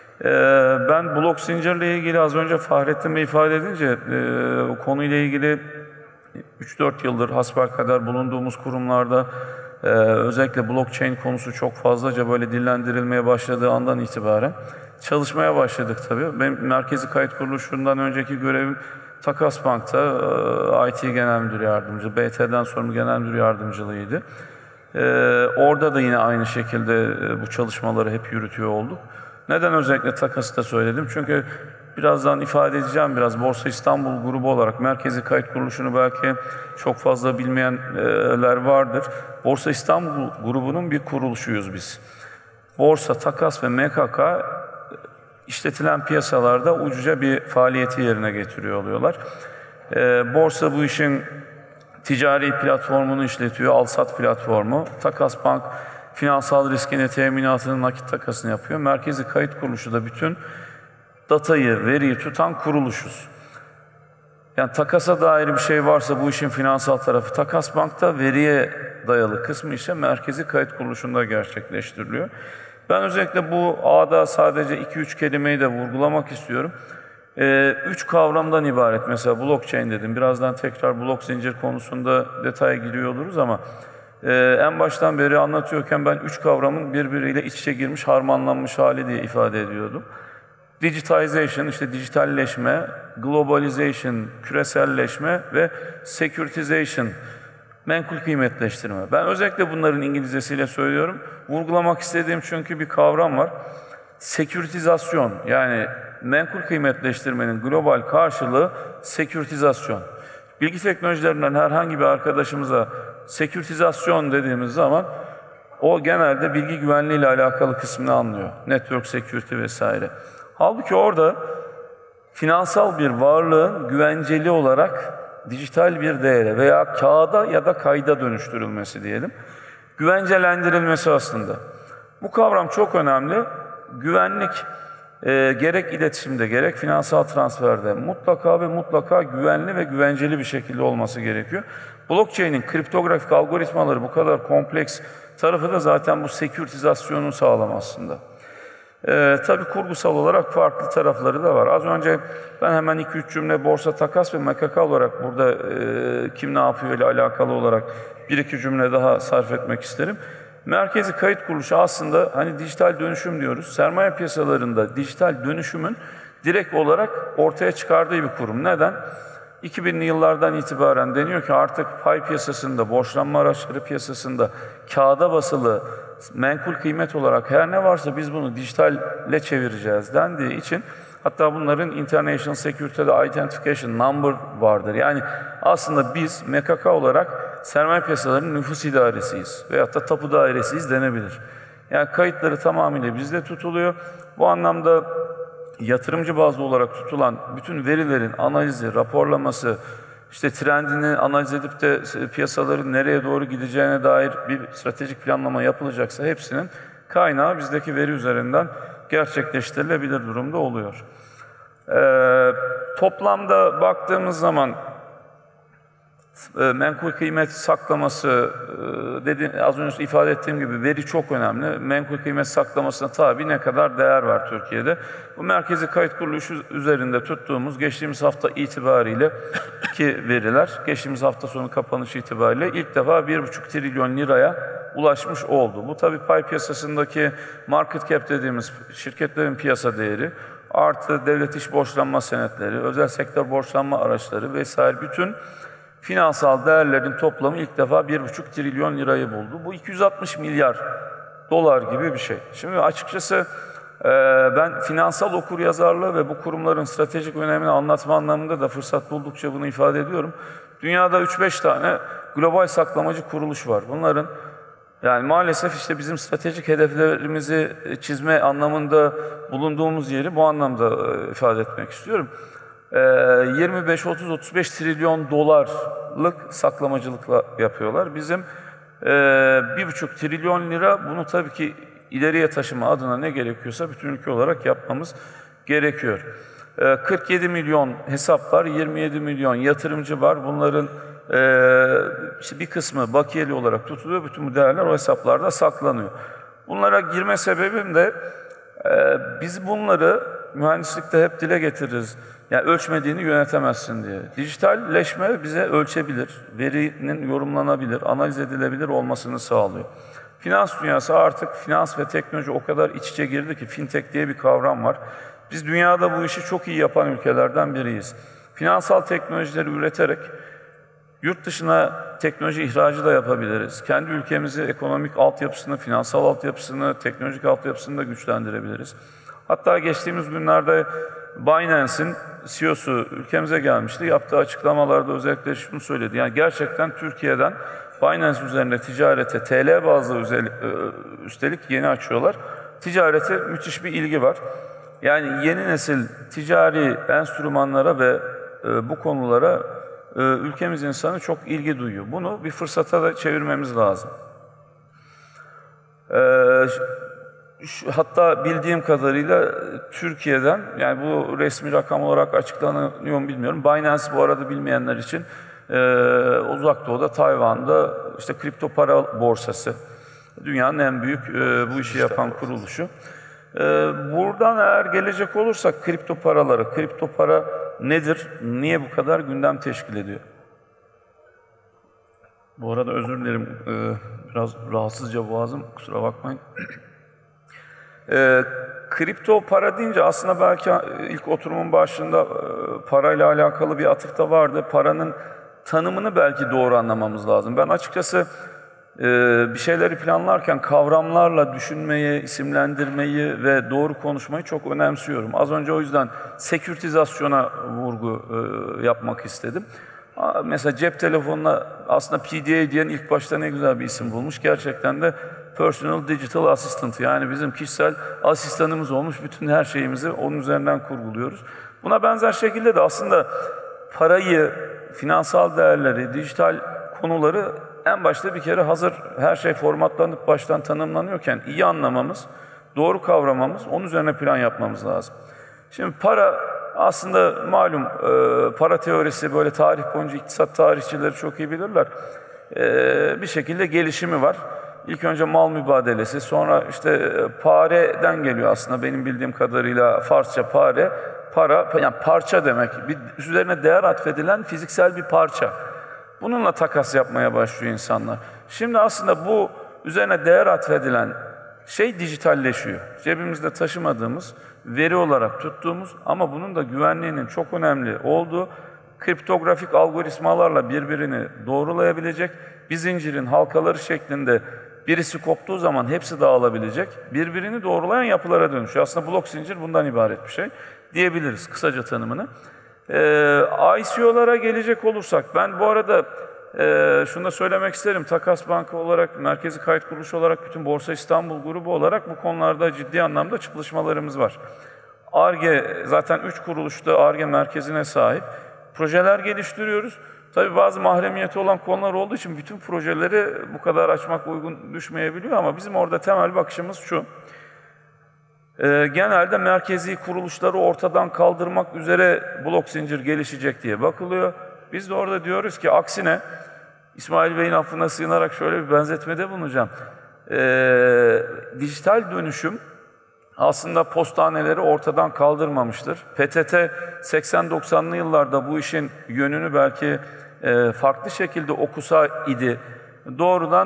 Ben blok zincirle ilgili az önce Fahrettin Bey ifade edince o konuyla ilgili 3-4 yıldır hasbelkader bulunduğumuz kurumlarda özellikle blockchain konusu çok fazlaca böyle dillendirilmeye başladığı andan itibaren çalışmaya başladık tabii. Benim Merkezi Kayıt Kuruluşu'ndan önceki görevim Takas Bank'ta IT Genel Müdür Yardımcı, BT'den sonra Genel Müdür Yardımcılığıydı. Orada da yine aynı şekilde bu çalışmaları hep yürütüyor olduk. Neden özellikle Takas'ı da söyledim? Çünkü birazdan ifade edeceğim Borsa İstanbul grubu olarak Merkezi Kayıt Kuruluşu'nu belki çok fazla bilmeyenler vardır. Borsa İstanbul grubunun bir kuruluşuyuz biz. Borsa, Takas ve MKK işletilen piyasalarda ucuca bir faaliyeti yerine getiriyor oluyorlar. Borsa bu işin ticari platformunu işletiyor, al-sat platformu. Takas Bank finansal riskini, teminatını, nakit takasını yapıyor. Merkezi Kayıt Kuruluşu da bütün datayı, veriyi tutan kuruluşuz. Yani takasa dair bir şey varsa bu işin finansal tarafı Takas Bank'ta, veriye dayalı kısmı ise Merkezi Kayıt Kuruluşu'nda gerçekleştiriliyor. Ben özellikle bu ağda sadece 2-3 kelimeyi de vurgulamak istiyorum. 3 kavramdan ibaret. Mesela blockchain dedim. Birazdan tekrar blok zincir konusunda detaya giriyor oluruz ama en baştan beri anlatıyorken ben 3 kavramın birbiriyle iç içe girmiş, harmanlanmış hali diye ifade ediyordum. Digitization, işte dijitalleşme, globalization, küreselleşme ve securitization, menkul kıymetleştirme. Ben özellikle bunların İngilizcesiyle söylüyorum. Vurgulamak istediğim çünkü bir kavram var. seküritizasyon, yani menkul kıymetleştirmenin global karşılığı seküritizasyon. Bilgi teknolojilerinden herhangi bir arkadaşımıza seküritizasyon dediğimiz zaman o genelde bilgi güvenliği ile alakalı kısmını anlıyor. Network security vesaire. Halbuki orada finansal bir varlığın güvenceli olarak dijital bir değere veya kağıda ya da kayda dönüştürülmesi diyelim. Güvencelendirilmesi aslında. Bu kavram çok önemli. Güvenlik gerek iletişimde gerek finansal transferde mutlaka ve mutlaka güvenli ve güvenceli bir şekilde olması gerekiyor. Blockchain'in kriptografik algoritmaları bu kadar kompleks tarafı da zaten bu seküritizasyonu sağlam aslında. Tabii kurgusal olarak farklı tarafları da var. Az önce ben hemen 2-3 cümle borsa takas ve MKK olarak burada kim ne yapıyor ile alakalı olarak 1-2 cümle daha sarf etmek isterim. Merkezi kayıt kuruluşu aslında hani dijital dönüşüm diyoruz. Sermaye piyasalarında dijital dönüşümün direkt olarak ortaya çıkardığı bir kurum. Neden? 2000'li yıllardan itibaren deniyor ki artık pay piyasasında, borçlanma araçları piyasasında kağıda basılı menkul kıymet olarak her ne varsa biz bunu dijitalle çevireceğiz dendiği için hatta bunların International Security Identification Number vardır. Yani aslında biz MKK olarak sermaye piyasalarının nüfus idaresiyiz veyahut da tapu dairesiyiz denebilir. Yani kayıtları tamamıyla bizde tutuluyor. Bu anlamda yatırımcı bazlı olarak tutulan bütün verilerin analizi, raporlaması, işte trendini analiz edip de piyasaların nereye doğru gideceğine dair bir stratejik planlama yapılacaksa hepsinin kaynağı bizdeki veri üzerinden gerçekleştirilebilir durumda oluyor. Toplamda baktığımız zaman menkul kıymet saklaması, az önce ifade ettiğim gibi veri çok önemli. Menkul kıymet saklamasına tabi ne kadar değer var Türkiye'de. Bu merkezi kayıt kuruluşu üzerinde tuttuğumuz geçtiğimiz hafta itibariyle ki veriler, geçtiğimiz hafta sonu kapanışı itibariyle ilk defa 1,5 trilyon liraya ulaşmış oldu. Bu tabi pay piyasasındaki market cap dediğimiz şirketlerin piyasa değeri, artı devlet iş borçlanma senetleri, özel sektör borçlanma araçları vesaire bütün finansal değerlerin toplamı ilk defa 1,5 trilyon lirayı buldu. Bu 260 milyar dolar gibi bir şey. Şimdi açıkçası ben finansal okuryazarlığı ve bu kurumların stratejik önemini anlatma anlamında da fırsat buldukça bunu ifade ediyorum. Dünyada 3-5 tane global saklamacı kuruluş var. Bunların yani maalesef işte bizim stratejik hedeflerimizi çizme anlamında bulunduğumuz yeri bu anlamda ifade etmek istiyorum. 25-30-35 trilyon dolarlık saklamacılıkla yapıyorlar. Bizim 1,5 trilyon lira, bunu tabii ki ileriye taşıma adına ne gerekiyorsa bütün ülke olarak yapmamız gerekiyor. 47 milyon hesap var, 27 milyon yatırımcı var. Bunların işte bir kısmı bakiyeli olarak tutuluyor. Bütün bu değerler o hesaplarda saklanıyor. Bunlara girme sebebim de biz bunları mühendislikte hep dile getiririz. Yani ölçmediğini yönetemezsin diye. Dijitalleşme bize ölçebilir, verinin yorumlanabilir, analiz edilebilir olmasını sağlıyor. Finans dünyası artık finans ve teknoloji o kadar iç içe girdi ki fintech diye bir kavram var. Biz dünyada bu işi çok iyi yapan ülkelerden biriyiz. Finansal teknolojileri üreterek yurt dışına teknoloji ihracı da yapabiliriz. Kendi ülkemizi ekonomik altyapısını, finansal altyapısını, teknolojik altyapısını da güçlendirebiliriz. Hatta geçtiğimiz günlerde Binance'in CEO'su ülkemize gelmişti. Yaptığı açıklamalarda özellikle şunu söyledi. Yani gerçekten Türkiye'den Binance üzerinde ticarete TL bazlı üstelik yeni açıyorlar. Ticarete müthiş bir ilgi var. Yani yeni nesil ticari enstrümanlara ve bu konulara ülkemiz insanı çok ilgi duyuyor. Bunu bir fırsata da çevirmemiz lazım. Hatta bildiğim kadarıyla Türkiye'den, yani bu resmi rakam olarak açıklanıyor mu bilmiyorum. Binance bu arada bilmeyenler için Uzak Doğu'da, Tayvan'da işte kripto para borsası. Dünyanın en büyük bu işi yapan kuruluşu. Buradan eğer gelecek olursak kripto paralara, kripto para nedir? Niye bu kadar gündem teşkil ediyor? Bu arada özür dilerim, biraz rahatsızca boğazım, kusura bakmayın. Kripto para deyince aslında belki ilk oturumun başında parayla alakalı bir atıf da vardı. Paranın tanımını belki doğru anlamamız lazım. Ben açıkçası bir şeyleri planlarken kavramlarla düşünmeyi, isimlendirmeyi ve doğru konuşmayı çok önemsiyorum. Az önce o yüzden seküritizasyona vurgu yapmak istedim. Mesela cep telefonuna aslında PDA diyen ilk başta ne güzel bir isim bulmuş. Gerçekten de Personal Digital Assistant, yani bizim kişisel asistanımız olmuş. Bütün her şeyimizi onun üzerinden kurguluyoruz. Buna benzer şekilde de aslında parayı, finansal değerleri, dijital konuları en başta bir kere hazır her şey formatlanıp baştan tanımlanıyorken iyi anlamamız, doğru kavramamız, onun üzerine plan yapmamız lazım. Şimdi para aslında malum para teorisi böyle tarih boyunca iktisat tarihçileri çok iyi bilirler. Bir şekilde gelişimi var. İlk önce mal mübadelesi, sonra işte pareden geliyor aslında benim bildiğim kadarıyla Farsça pare, para yani parça demek. Bir üzerine değer atfedilen fiziksel bir parça. Bununla takas yapmaya başlıyor insanlar. Şimdi aslında bu üzerine değer atfedilen şey dijitalleşiyor. Cebimizde taşımadığımız, veri olarak tuttuğumuz ama bunun da güvenliğinin çok önemli olduğu kriptografik algoritmalarla birbirini doğrulayabilecek, bir zincirin halkaları şeklinde birisi koptuğu zaman hepsi dağılabilecek, birbirini doğrulayan yapılara dönüşüyor. Aslında blok zincir bundan ibaret bir şey diyebiliriz kısaca tanımını. ICO'lara gelecek olursak, ben bu arada şunu da söylemek isterim. Takas Banka olarak, Merkezi Kayıt Kuruluşu olarak, bütün Borsa İstanbul grubu olarak bu konularda ciddi anlamda çalışmalarımız var. Ar-Ge, zaten 3 kuruluşta Ar-Ge merkezine sahip. Projeler geliştiriyoruz. Tabii bazı mahremiyeti olan konular olduğu için bütün projeleri bu kadar açmak uygun düşmeyebiliyor ama bizim orada temel bakışımız şu. Genelde merkezi kuruluşları ortadan kaldırmak üzere blok zincir gelişecek diye bakılıyor. Biz de orada diyoruz ki aksine, İsmail Bey'in affına sığınarak şöyle bir benzetmede bulunacağım. Dijital dönüşüm aslında postaneleri ortadan kaldırmamıştır. PTT 80-90'lı yıllarda bu işin yönünü belki farklı şekilde okusa idi. Doğrudan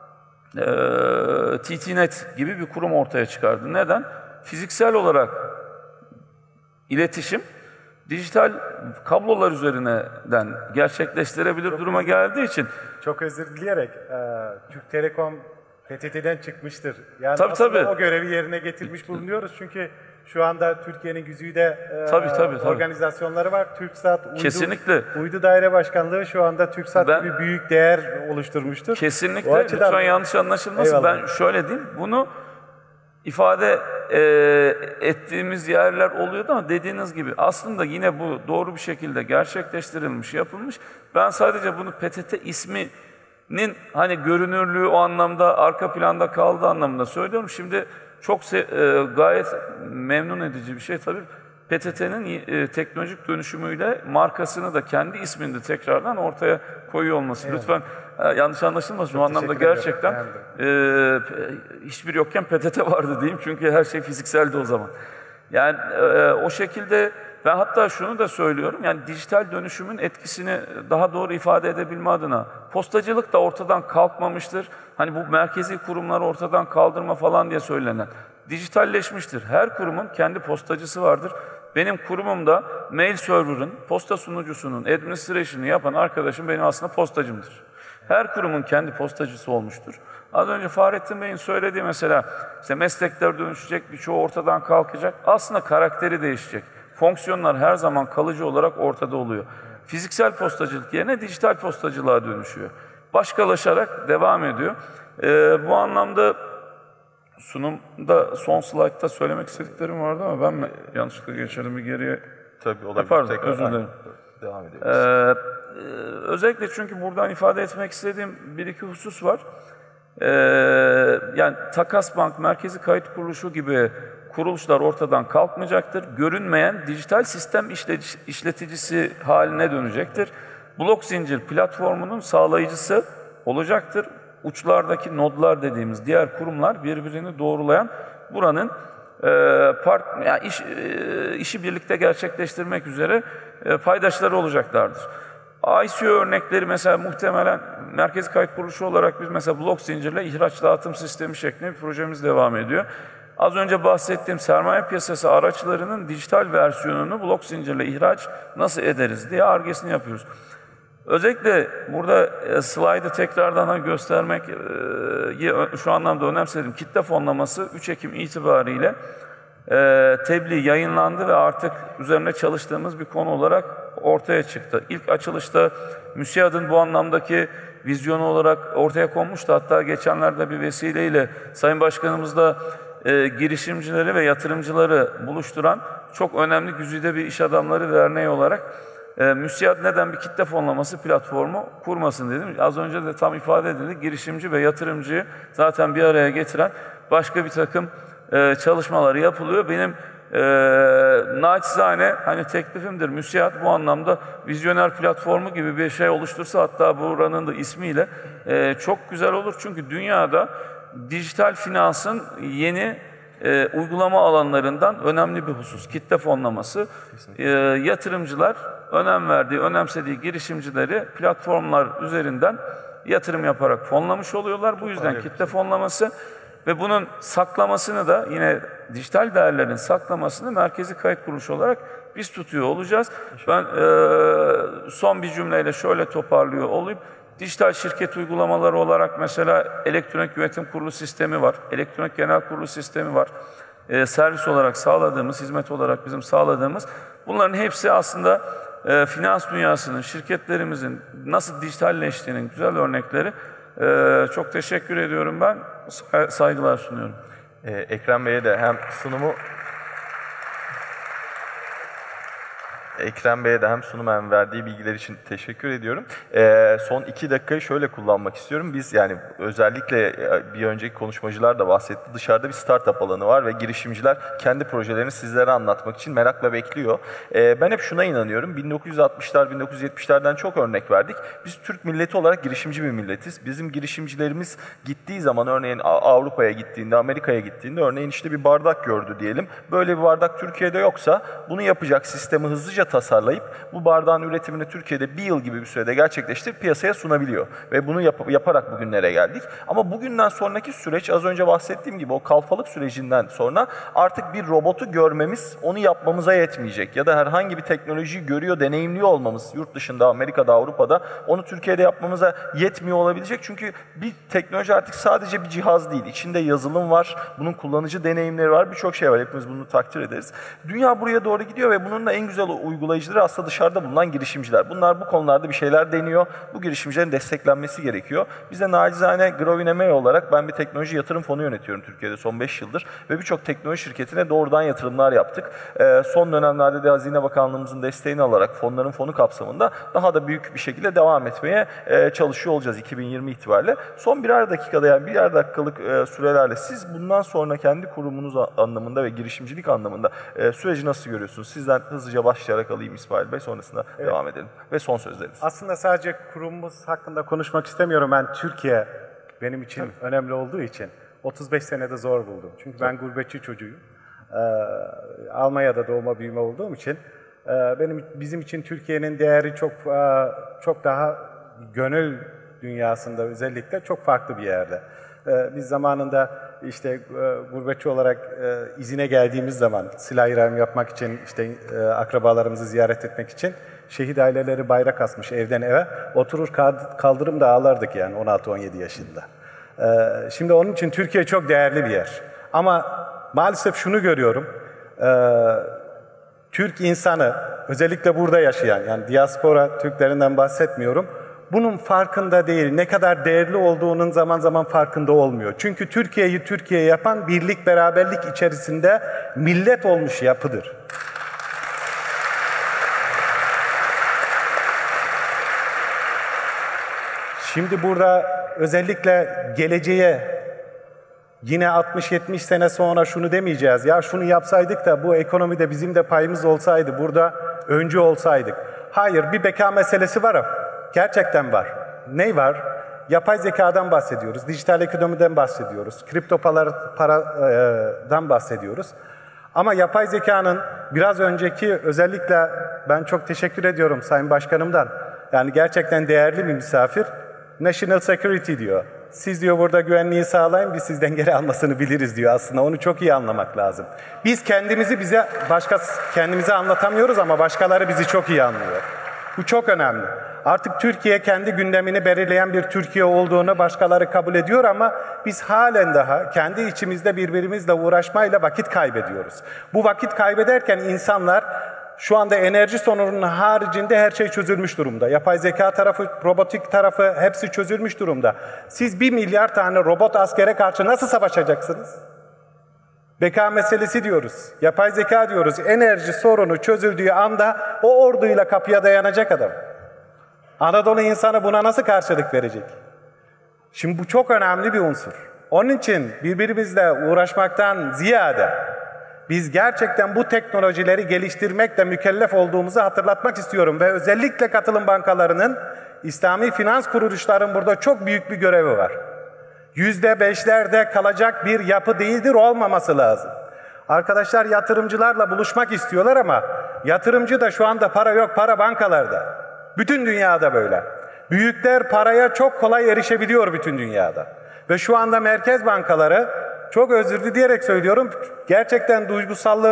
TTNet gibi bir kurum ortaya çıkardı. Neden? Fiziksel olarak iletişim dijital kablolar üzerinden gerçekleştirebilir duruma geldiği için. Çok özür dileyerek Türk Telekom PTT'den çıkmıştır. Yani tabii, aslında o görevi yerine getirmiş bulunuyoruz. Çünkü şu anda Türkiye'nin güzide tabii. organizasyonları var. TürkSat, Kesinlikle. Uydu Daire Başkanlığı şu anda TürkSat gibi büyük değer oluşturmuştur. Kesinlikle. Lütfen yanlış anlaşılmasın. Eyvallah. Ben şöyle diyeyim. Bunu ifade ettiğimiz yerler oluyordu ama dediğiniz gibi aslında yine bu doğru bir şekilde gerçekleştirilmiş, yapılmış. Ben sadece bunu PTT isminin hani görünürlüğü o anlamda arka planda kaldığı anlamında söylüyorum. Şimdi çok gayet memnun edici bir şey tabii. PTT'nin teknolojik dönüşümüyle markasını da kendi ismini de tekrardan ortaya koyuyor olması. Evet. Lütfen yanlış anlaşılmasın. O anlamda gerçekten hiçbir yokken PTT vardı diyeyim. Çünkü her şey fizikseldi o zaman. Yani o şekilde ben hatta şunu da söylüyorum. Yani dijital dönüşümün etkisini daha doğru ifade edebilme adına postacılık da ortadan kalkmamıştır. Hani bu merkezi kurumları ortadan kaldırma falan diye söylenen dijitalleşmiştir. Her kurumun kendi postacısı vardır. Benim kurumumda mail server'ın, posta sunucusunun administration'ını yapan arkadaşım benim aslında postacımdır. Her kurumun kendi postacısı olmuştur. Az önce Fahrettin Bey'in söylediği mesela işte meslekler dönüşecek, birçoğu ortadan kalkacak. Aslında karakteri değişecek. Fonksiyonlar her zaman kalıcı olarak ortada oluyor. Fiziksel postacılık yerine dijital postacılığa dönüşüyor. Başkalaşarak devam ediyor. Bu anlamda sunumda son slaytta söylemek istediklerim vardı ama ben mi yanlışlıkla geçerim bir geriye? Tabii olabilir. Pardon, özür dilerim. Devam edelim. Özellikle çünkü buradan ifade etmek istediğim bir iki husus var. Yani Takas Bank, Merkezi Kayıt Kuruluşu gibi kuruluşlar ortadan kalkmayacaktır. Görünmeyen dijital sistem işleticisi haline dönecektir. Blok zincir platformunun sağlayıcısı olacaktır. Uçlardaki nodlar dediğimiz diğer kurumlar birbirini doğrulayan buranın yani işi birlikte gerçekleştirmek üzere paydaşları olacaklardır. ICO örnekleri mesela muhtemelen Merkezi Kayıt Kuruluşu olarak biz mesela blok zincirle ihraç dağıtım sistemi şeklinde bir projemiz devam ediyor. Az önce bahsettiğim sermaye piyasası araçlarının dijital versiyonunu blok zincirle ihraç nasıl ederiz diye Ar-Ge'sini yapıyoruz. Özellikle burada slaydı tekrardan göstermek şu anlamda önemsedim. Kitle fonlaması 3 Ekim itibariyle tebliğ yayınlandı ve artık üzerine çalıştığımız bir konu olarak ortaya çıktı. İlk açılışta MÜSİAD'ın bu anlamdaki vizyonu olarak ortaya konmuştu. Hatta geçenlerde bir vesileyle Sayın Başkanımızla girişimcileri ve yatırımcıları buluşturan çok önemli güzide bir iş adamları derneği olarak MÜSİAD neden bir kitle fonlaması platformu kurmasın dedim. Az önce de tam ifade edildi. Girişimci ve yatırımcıyı zaten bir araya getiren başka bir takım çalışmaları yapılıyor. Benim naçizane teklifimdir. MÜSİAD bu anlamda vizyoner platformu gibi bir şey oluştursa, hatta buranın da ismiyle çok güzel olur. Çünkü dünyada dijital finansın yeni uygulama alanlarından önemli bir husus. Kitle fonlaması. Yatırımcılar önemsediği girişimcileri platformlar üzerinden yatırım yaparak fonlamış oluyorlar. Bu yüzden kitle fonlaması ve bunun saklamasını da yine dijital değerlerin saklamasını Merkezi Kayıt Kuruluşu olarak biz tutuyor olacağız. Ben son bir cümleyle şöyle toparlıyor olayım. Dijital şirket uygulamaları olarak mesela elektronik yönetim kurulu sistemi var, elektronik genel kurulu sistemi var. Servis olarak sağladığımız, hizmet olarak bizim sağladığımız, bunların hepsi aslında finans dünyasının, şirketlerimizin nasıl dijitalleştiğinin güzel örnekleri. Çok teşekkür ediyorum ben. Saygılar sunuyorum. Ekrem Bey'e de hem sunumu hem verdiği bilgiler için teşekkür ediyorum. Son 2 dakikayı şöyle kullanmak istiyorum. Biz özellikle bir önceki konuşmacılar da bahsetti. Dışarıda bir startup alanı var ve girişimciler kendi projelerini sizlere anlatmak için merakla bekliyor. Ben hep şuna inanıyorum. 1960'lar, 1970'lerden çok örnek verdik. Biz Türk milleti olarak girişimci bir milletiz. Bizim girişimcilerimiz gittiği zaman, örneğin Avrupa'ya gittiğinde, Amerika'ya gittiğinde örneğin bir bardak gördü diyelim. Böyle bir bardak Türkiye'de yoksa bunu yapacak sistemi hızlıca tasarlayıp bu bardağın üretimini Türkiye'de 1 yıl gibi bir sürede gerçekleştirip piyasaya sunabiliyor. Ve bunu yaparak bugünlere geldik. Ama bugünden sonraki süreç, az önce bahsettiğim gibi o kalfalık sürecinden sonra artık bir robotu görmemiz onu yapmamıza yetmeyecek. Ya da herhangi bir teknolojiyi görüyor, deneyimliyor olmamız yurt dışında, Amerika'da, Avrupa'da onu Türkiye'de yapmamıza yetmiyor olabilecek. Çünkü bir teknoloji artık sadece bir cihaz değil. İçinde yazılım var, bunun kullanıcı deneyimleri var, birçok şey var. Hepimiz bunu takdir ederiz. Dünya buraya doğru gidiyor ve bunun da en güzel uygulayıcıları aslında dışarıda bulunan girişimciler. Bunlar bu konularda bir şeyler deniyor. Bu girişimcilerin desteklenmesi gerekiyor. Biz de nacizane Grovin olarak ben bir teknoloji yatırım fonu yönetiyorum Türkiye'de son 5 yıldır ve birçok teknoloji şirketine doğrudan yatırımlar yaptık. Son dönemlerde de Hazine Bakanlığımızın desteğini alarak fonların fonu kapsamında daha da büyük bir şekilde devam etmeye çalışıyor olacağız 2020 itibariyle. Son birer dakikada, birer dakikalık sürelerle siz bundan sonra kendi kurumunuz anlamında ve girişimcilik anlamında süreci nasıl görüyorsunuz? Sizden hızlıca başlayarak alayım İsmail Bey, sonrasında devam edelim. Ve son sözleriniz. Aslında sadece kurumumuz hakkında konuşmak istemiyorum. Ben Türkiye benim için önemli olduğu için 35 senede zor buldum. Çünkü ben gurbetçi çocuğuyum. Almanya'da doğma büyüme olduğum için bizim için Türkiye'nin değeri çok daha gönül dünyasında özellikle çok farklı bir yerde. Biz zamanında gurbetçi olarak izine geldiğimiz zaman silah ihram yapmak için, akrabalarımızı ziyaret etmek için şehit aileleri bayrak asmış evden eve, oturur kaldırımda ağlardık 16-17 yaşında. Şimdi onun için Türkiye çok değerli bir yer. Ama maalesef şunu görüyorum, Türk insanı, özellikle burada yaşayan, diaspora Türklerinden bahsetmiyorum, bunun farkında değil, ne kadar değerli olduğunun zaman zaman farkında olmuyor. Çünkü Türkiye'yi Türkiye yapan birlik, beraberlik içerisinde millet olmuş yapıdır. Şimdi burada özellikle geleceğe, yine 60-70 sene sonra şunu demeyeceğiz, ya şunu yapsaydık da bu ekonomide bizim de payımız olsaydı, burada öncü olsaydık. Hayır, bir beka meselesi var. Gerçekten var. Ne var? Yapay zekadan bahsediyoruz, dijital ekonomiden bahsediyoruz, kripto paradan bahsediyoruz. Ama yapay zekanın biraz önceki, özellikle ben çok teşekkür ediyorum Sayın Başkanımdan. Gerçekten değerli bir misafir. National Security diyor. Siz diyor burada güvenliği sağlayın, biz sizden geri almasını biliriz diyor aslında. Onu çok iyi anlamak lazım. Biz kendimizi anlatamıyoruz ama başkaları bizi çok iyi anlıyor. Bu çok önemli. Artık Türkiye kendi gündemini belirleyen bir Türkiye olduğunu başkaları kabul ediyor ama biz halen daha kendi içimizde birbirimizle uğraşmayla vakit kaybediyoruz. Bu vakit kaybederken insanlar şu anda enerji sorununun haricinde her şey çözülmüş durumda. Yapay zeka tarafı, robotik tarafı hepsi çözülmüş durumda. Siz 1 milyar tane robot askere karşı nasıl savaşacaksınız? Beka meselesi diyoruz, yapay zeka diyoruz. Enerji sorunu çözüldüğü anda o orduyla kapıya dayanacak adam. Anadolu insanı buna nasıl karşılık verecek? Şimdi bu çok önemli bir unsur. Onun için birbirimizle uğraşmaktan ziyade biz gerçekten bu teknolojileri geliştirmekle mükellef olduğumuzu hatırlatmak istiyorum. Ve özellikle katılım bankalarının, İslami finans kuruluşların burada çok büyük bir görevi var. %5'lerde kalacak bir yapı değildir, olmaması lazım. Arkadaşlar yatırımcılarla buluşmak istiyorlar ama yatırımcı da şu anda para yok, para bankalarda. Bütün dünyada böyle. Büyükler paraya çok kolay erişebiliyor bütün dünyada. Ve şu anda merkez bankaları, çok özür dileyerek söylüyorum, gerçekten duygusallık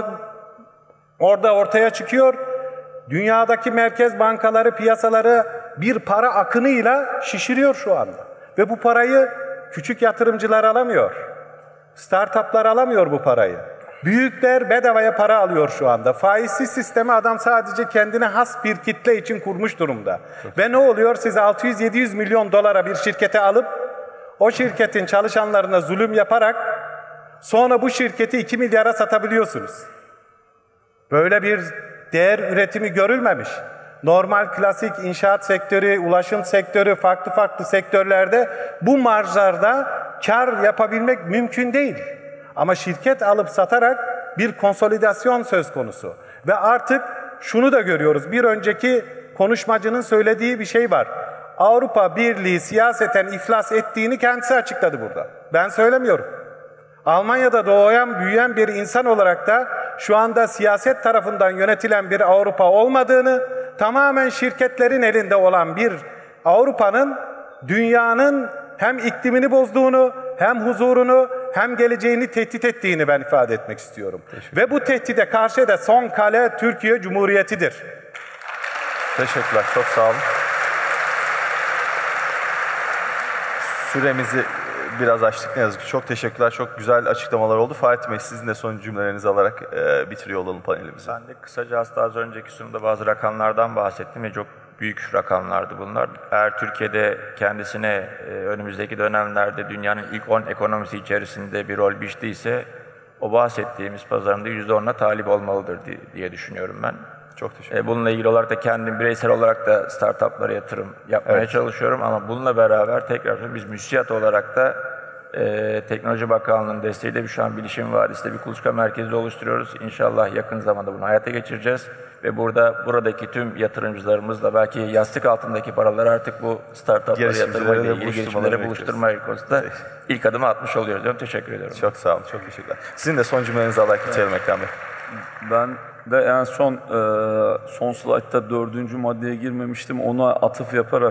orada ortaya çıkıyor. Dünyadaki merkez bankaları piyasaları bir para akınıyla şişiriyor şu anda. Ve bu parayı küçük yatırımcılar alamıyor. Startuplar alamıyor bu parayı. Büyükler bedavaya para alıyor şu anda. Faizsiz sistemi adam sadece kendine has bir kitle için kurmuş durumda. Ve ne oluyor? Siz 600-700 milyon dolara bir şirkete alıp o şirketin çalışanlarına zulüm yaparak sonra bu şirketi 2 milyara satabiliyorsunuz. Böyle bir değer üretimi görülmemiş. Normal klasik inşaat sektörü, ulaşım sektörü, farklı sektörlerde bu marjlarda kar yapabilmek mümkün değil. Ama şirket alıp satarak bir konsolidasyon söz konusu. Ve artık şunu da görüyoruz. Bir önceki konuşmacının söylediği bir şey var. Avrupa Birliği siyaseten iflas ettiğini kendisi açıkladı burada. Ben söylemiyorum. Almanya'da doğan, büyüyen bir insan olarak da şu anda siyaset tarafından yönetilen bir Avrupa olmadığını, tamamen şirketlerin elinde olan bir Avrupa'nın dünyanın hem iklimini bozduğunu, hem huzurunu, hem geleceğini tehdit ettiğini ben ifade etmek istiyorum. Ve bu tehdide karşı da son kale Türkiye Cumhuriyeti'dir. Teşekkürler, çok sağ olun. Süremizi biraz açtık ne yazık ki. Çok teşekkürler, çok güzel açıklamalar oldu. Fatih Bey, sizin de son cümlelerinizi alarak bitiriyor olalım panelimizi. Ben de kısaca aslında az önceki sunumda bazı rakamlardan bahsettim ve çok büyük rakamlardı bunlar. Eğer Türkiye'de kendisine önümüzdeki dönemlerde dünyanın ilk 10 ekonomisi içerisinde bir rol biçtiyse o bahsettiğimiz pazarında %10'a talip olmalıdır diye düşünüyorum ben. Çok teşekkür ederim. Bununla ilgili olarak da kendim bireysel olarak da startuplara yatırım yapmaya çalışıyorum ama bununla beraber tekrar biz müsiyat olarak da Teknoloji Bakanlığı'nın desteğiyle şu an Bilişim Vadisi'nde bir kuluçka merkezi oluşturuyoruz. İnşallah yakın zamanda bunu hayata geçireceğiz ve buradaki tüm yatırımcılarımızla belki yastık altındaki paraları artık bu startuplara yatırmayla ilgili girişimlere buluşturma konusunda ilk adımı atmış oluyoruz diyorum. Teşekkür ediyorum. Çok sağ olun, çok teşekkürler. Sizin de son cümlenizi alarak bitirelim Ekrem Bey. Ben de en son slaytta 4. maddeye girmemiştim. Ona atıf yaparak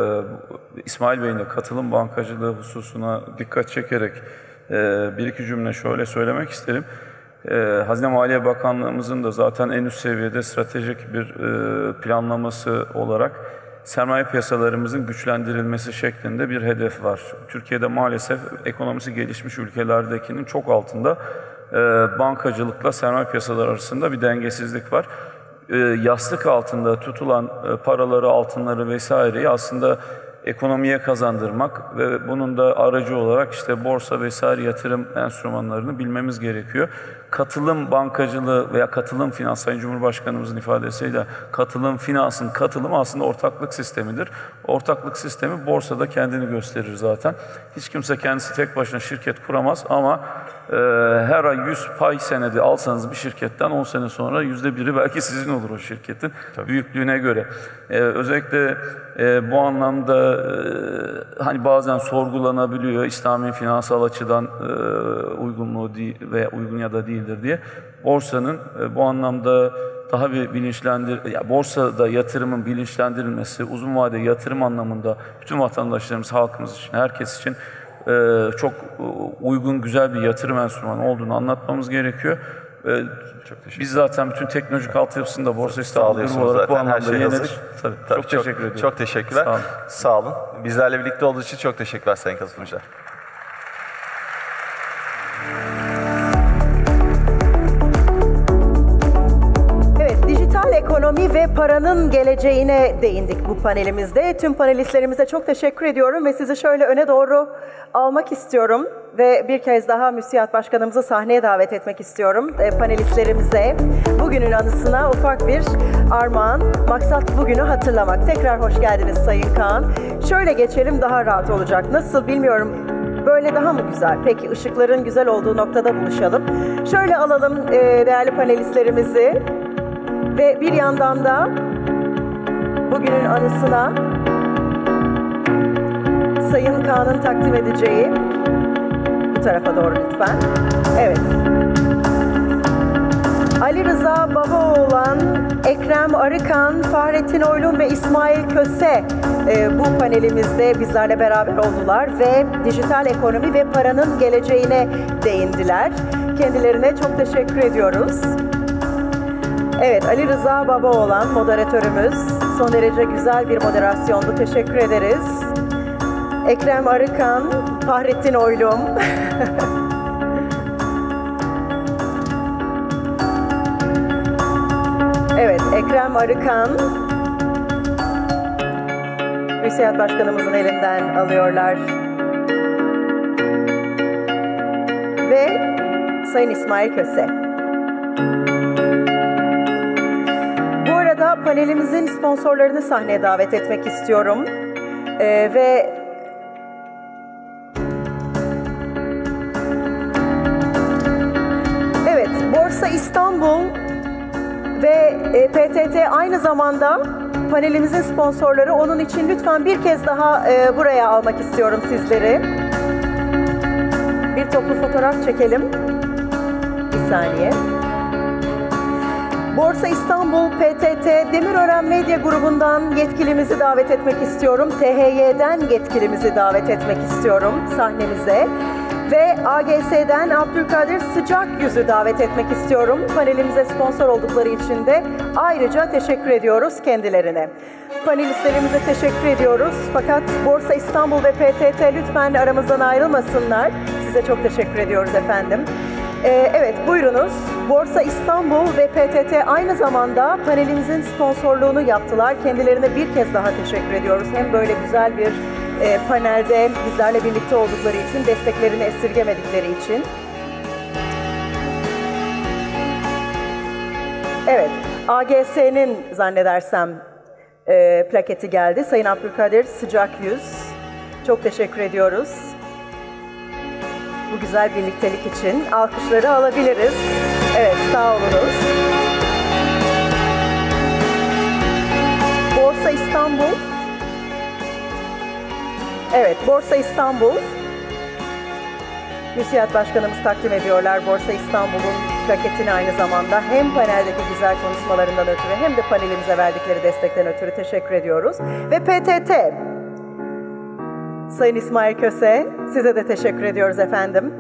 İsmail Bey'in de katılım bankacılığı hususuna dikkat çekerek bir iki cümle şöyle söylemek isterim. Hazine Maliye Bakanlığımızın da zaten en üst seviyede stratejik bir planlaması olarak sermaye piyasalarımızın güçlendirilmesi şeklinde bir hedef var. Türkiye'de maalesef ekonomisi gelişmiş ülkelerdekinin çok altında bankacılıkla sermaye piyasaları arasında bir dengesizlik var. Yastık altında tutulan paraları, altınları vesaireyi aslında ekonomiye kazandırmak ve bunun da aracı olarak işte borsa vesaire yatırım enstrümanlarını bilmemiz gerekiyor. Katılım bankacılığı veya katılım finans, Sayın Cumhurbaşkanımızın ifadesiyle katılım finansın katılımı aslında ortaklık sistemidir. Ortaklık sistemi borsada kendini gösterir zaten. Hiç kimse kendisi tek başına şirket kuramaz ama her ay 100 pay senedi alsanız bir şirketten 10 sene sonra %1'i belki sizin olur o şirketin büyüklüğüne göre. Özellikle bu anlamda hani bazen sorgulanabiliyor İslami finansal açıdan uygunluğu ve uygun ya da değildir diye. Borsanın bu anlamda daha bir borsada yatırımın bilinçlendirilmesi, uzun vadeli yatırım anlamında bütün vatandaşlarımız, halkımız için, herkes için çok uygun, güzel bir yatırım enstrümanı olduğunu anlatmamız gerekiyor. Biz zaten bütün teknolojik altyapısını da Borsa İstanbul olarak bu anlamda yeneriz. Tabii, çok teşekkür ediyorum. Çok teşekkürler. Sağ olun. Bizlerle birlikte olduğu için çok teşekkürler sayın katılımcılar. Dijital ekonomi ve paranın geleceğine değindik bu panelimizde. Tüm panelistlerimize çok teşekkür ediyorum ve sizi şöyle öne doğru almak istiyorum ve bir kez daha MÜSİAD Başkanımızı sahneye davet etmek istiyorum. Panelistlerimize bugünün anısına ufak bir armağan, maksat bugünü hatırlamak. Tekrar hoş geldiniz Sayın Kaan. Şöyle geçelim, daha rahat olacak. Nasıl bilmiyorum, böyle daha mı güzel? Peki ışıkların güzel olduğu noktada buluşalım. Şöyle alalım değerli panelistlerimizi. Ve bir yandan da bugünün anısına Sayın Kaan'ın takdim edeceği, bu tarafa doğru lütfen. Evet. Ali Rıza Babaoğlan, Ekrem Arıkan, Fahrettin Oylum ve İsmail Köse bu panelimizde bizlerle beraber oldular ve dijital ekonomi ve paranın geleceğine değindiler. Kendilerine çok teşekkür ediyoruz. Evet, Ali Rıza Babaoğlan moderatörümüz. Son derece güzel bir moderasyondu. Teşekkür ederiz. Ekrem Arıkan, Fahrettin Oylum. Evet, Ekrem Arıkan. MÜSİAD Başkanımızın elinden alıyorlar. Ve Sayın İsmail Köse. Panelimizin sponsorlarını sahneye davet etmek istiyorum. Ve evet, Borsa İstanbul ve PTT aynı zamanda panelimizin sponsorları. Onun için lütfen bir kez daha buraya almak istiyorum sizleri. Bir toplu fotoğraf çekelim. Bir saniye. Borsa İstanbul, PTT, Demirören Medya Grubu'ndan yetkilimizi davet etmek istiyorum. THY'den yetkilimizi davet etmek istiyorum sahnemize. Ve AGS'den Abdülkadir Sıcakyüz'ü davet etmek istiyorum. Panelimize sponsor oldukları için de ayrıca teşekkür ediyoruz kendilerine. Panelistlerimize teşekkür ediyoruz. Fakat Borsa İstanbul ve PTT lütfen aramızdan ayrılmasınlar. Size çok teşekkür ediyoruz efendim. Evet, buyurunuz. Borsa İstanbul ve PTT aynı zamanda panelimizin sponsorluğunu yaptılar. Kendilerine bir kez daha teşekkür ediyoruz. Hem böyle güzel bir panelde bizlerle birlikte oldukları için, desteklerini esirgemedikleri için. Evet, AGS'nin zannedersem plaketi geldi. Sayın Abdülkadir Sıcakyüz. Çok teşekkür ediyoruz. Bu güzel birliktelik için alkışları alabiliriz. Evet, sağ olunuz. Borsa İstanbul. Evet, Borsa İstanbul. MÜSİAD Başkanımız takdim ediyorlar Borsa İstanbul'un plaketini aynı zamanda. Hem paneldeki güzel konuşmalarından ötürü hem de panelimize verdikleri destekten ötürü teşekkür ediyoruz. Ve PTT. Sayın İsmail Köse, size de teşekkür ediyoruz efendim.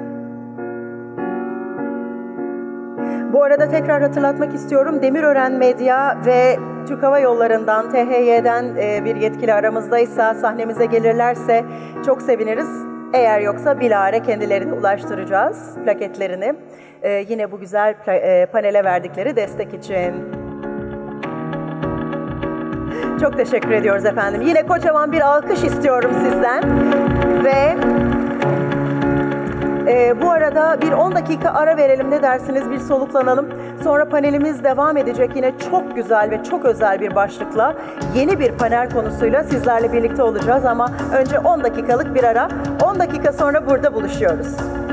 Bu arada tekrar hatırlatmak istiyorum. Demirören Medya ve Türk Hava Yolları'ndan, THY'den bir yetkili aramızdaysa, sahnemize gelirlerse çok seviniriz. Eğer yoksa bilahare kendilerini ulaştıracağız plaketlerini. Yine bu güzel panele verdikleri destek için. Çok teşekkür ediyoruz efendim. Yine kocaman bir alkış istiyorum sizden. Ve bu arada bir 10 dakika ara verelim, ne dersiniz? Bir soluklanalım. Sonra panelimiz devam edecek. Yine çok güzel ve çok özel bir başlıkla yeni bir panel konusuyla sizlerle birlikte olacağız. Ama önce 10 dakikalık bir ara. 10 dakika sonra burada buluşuyoruz.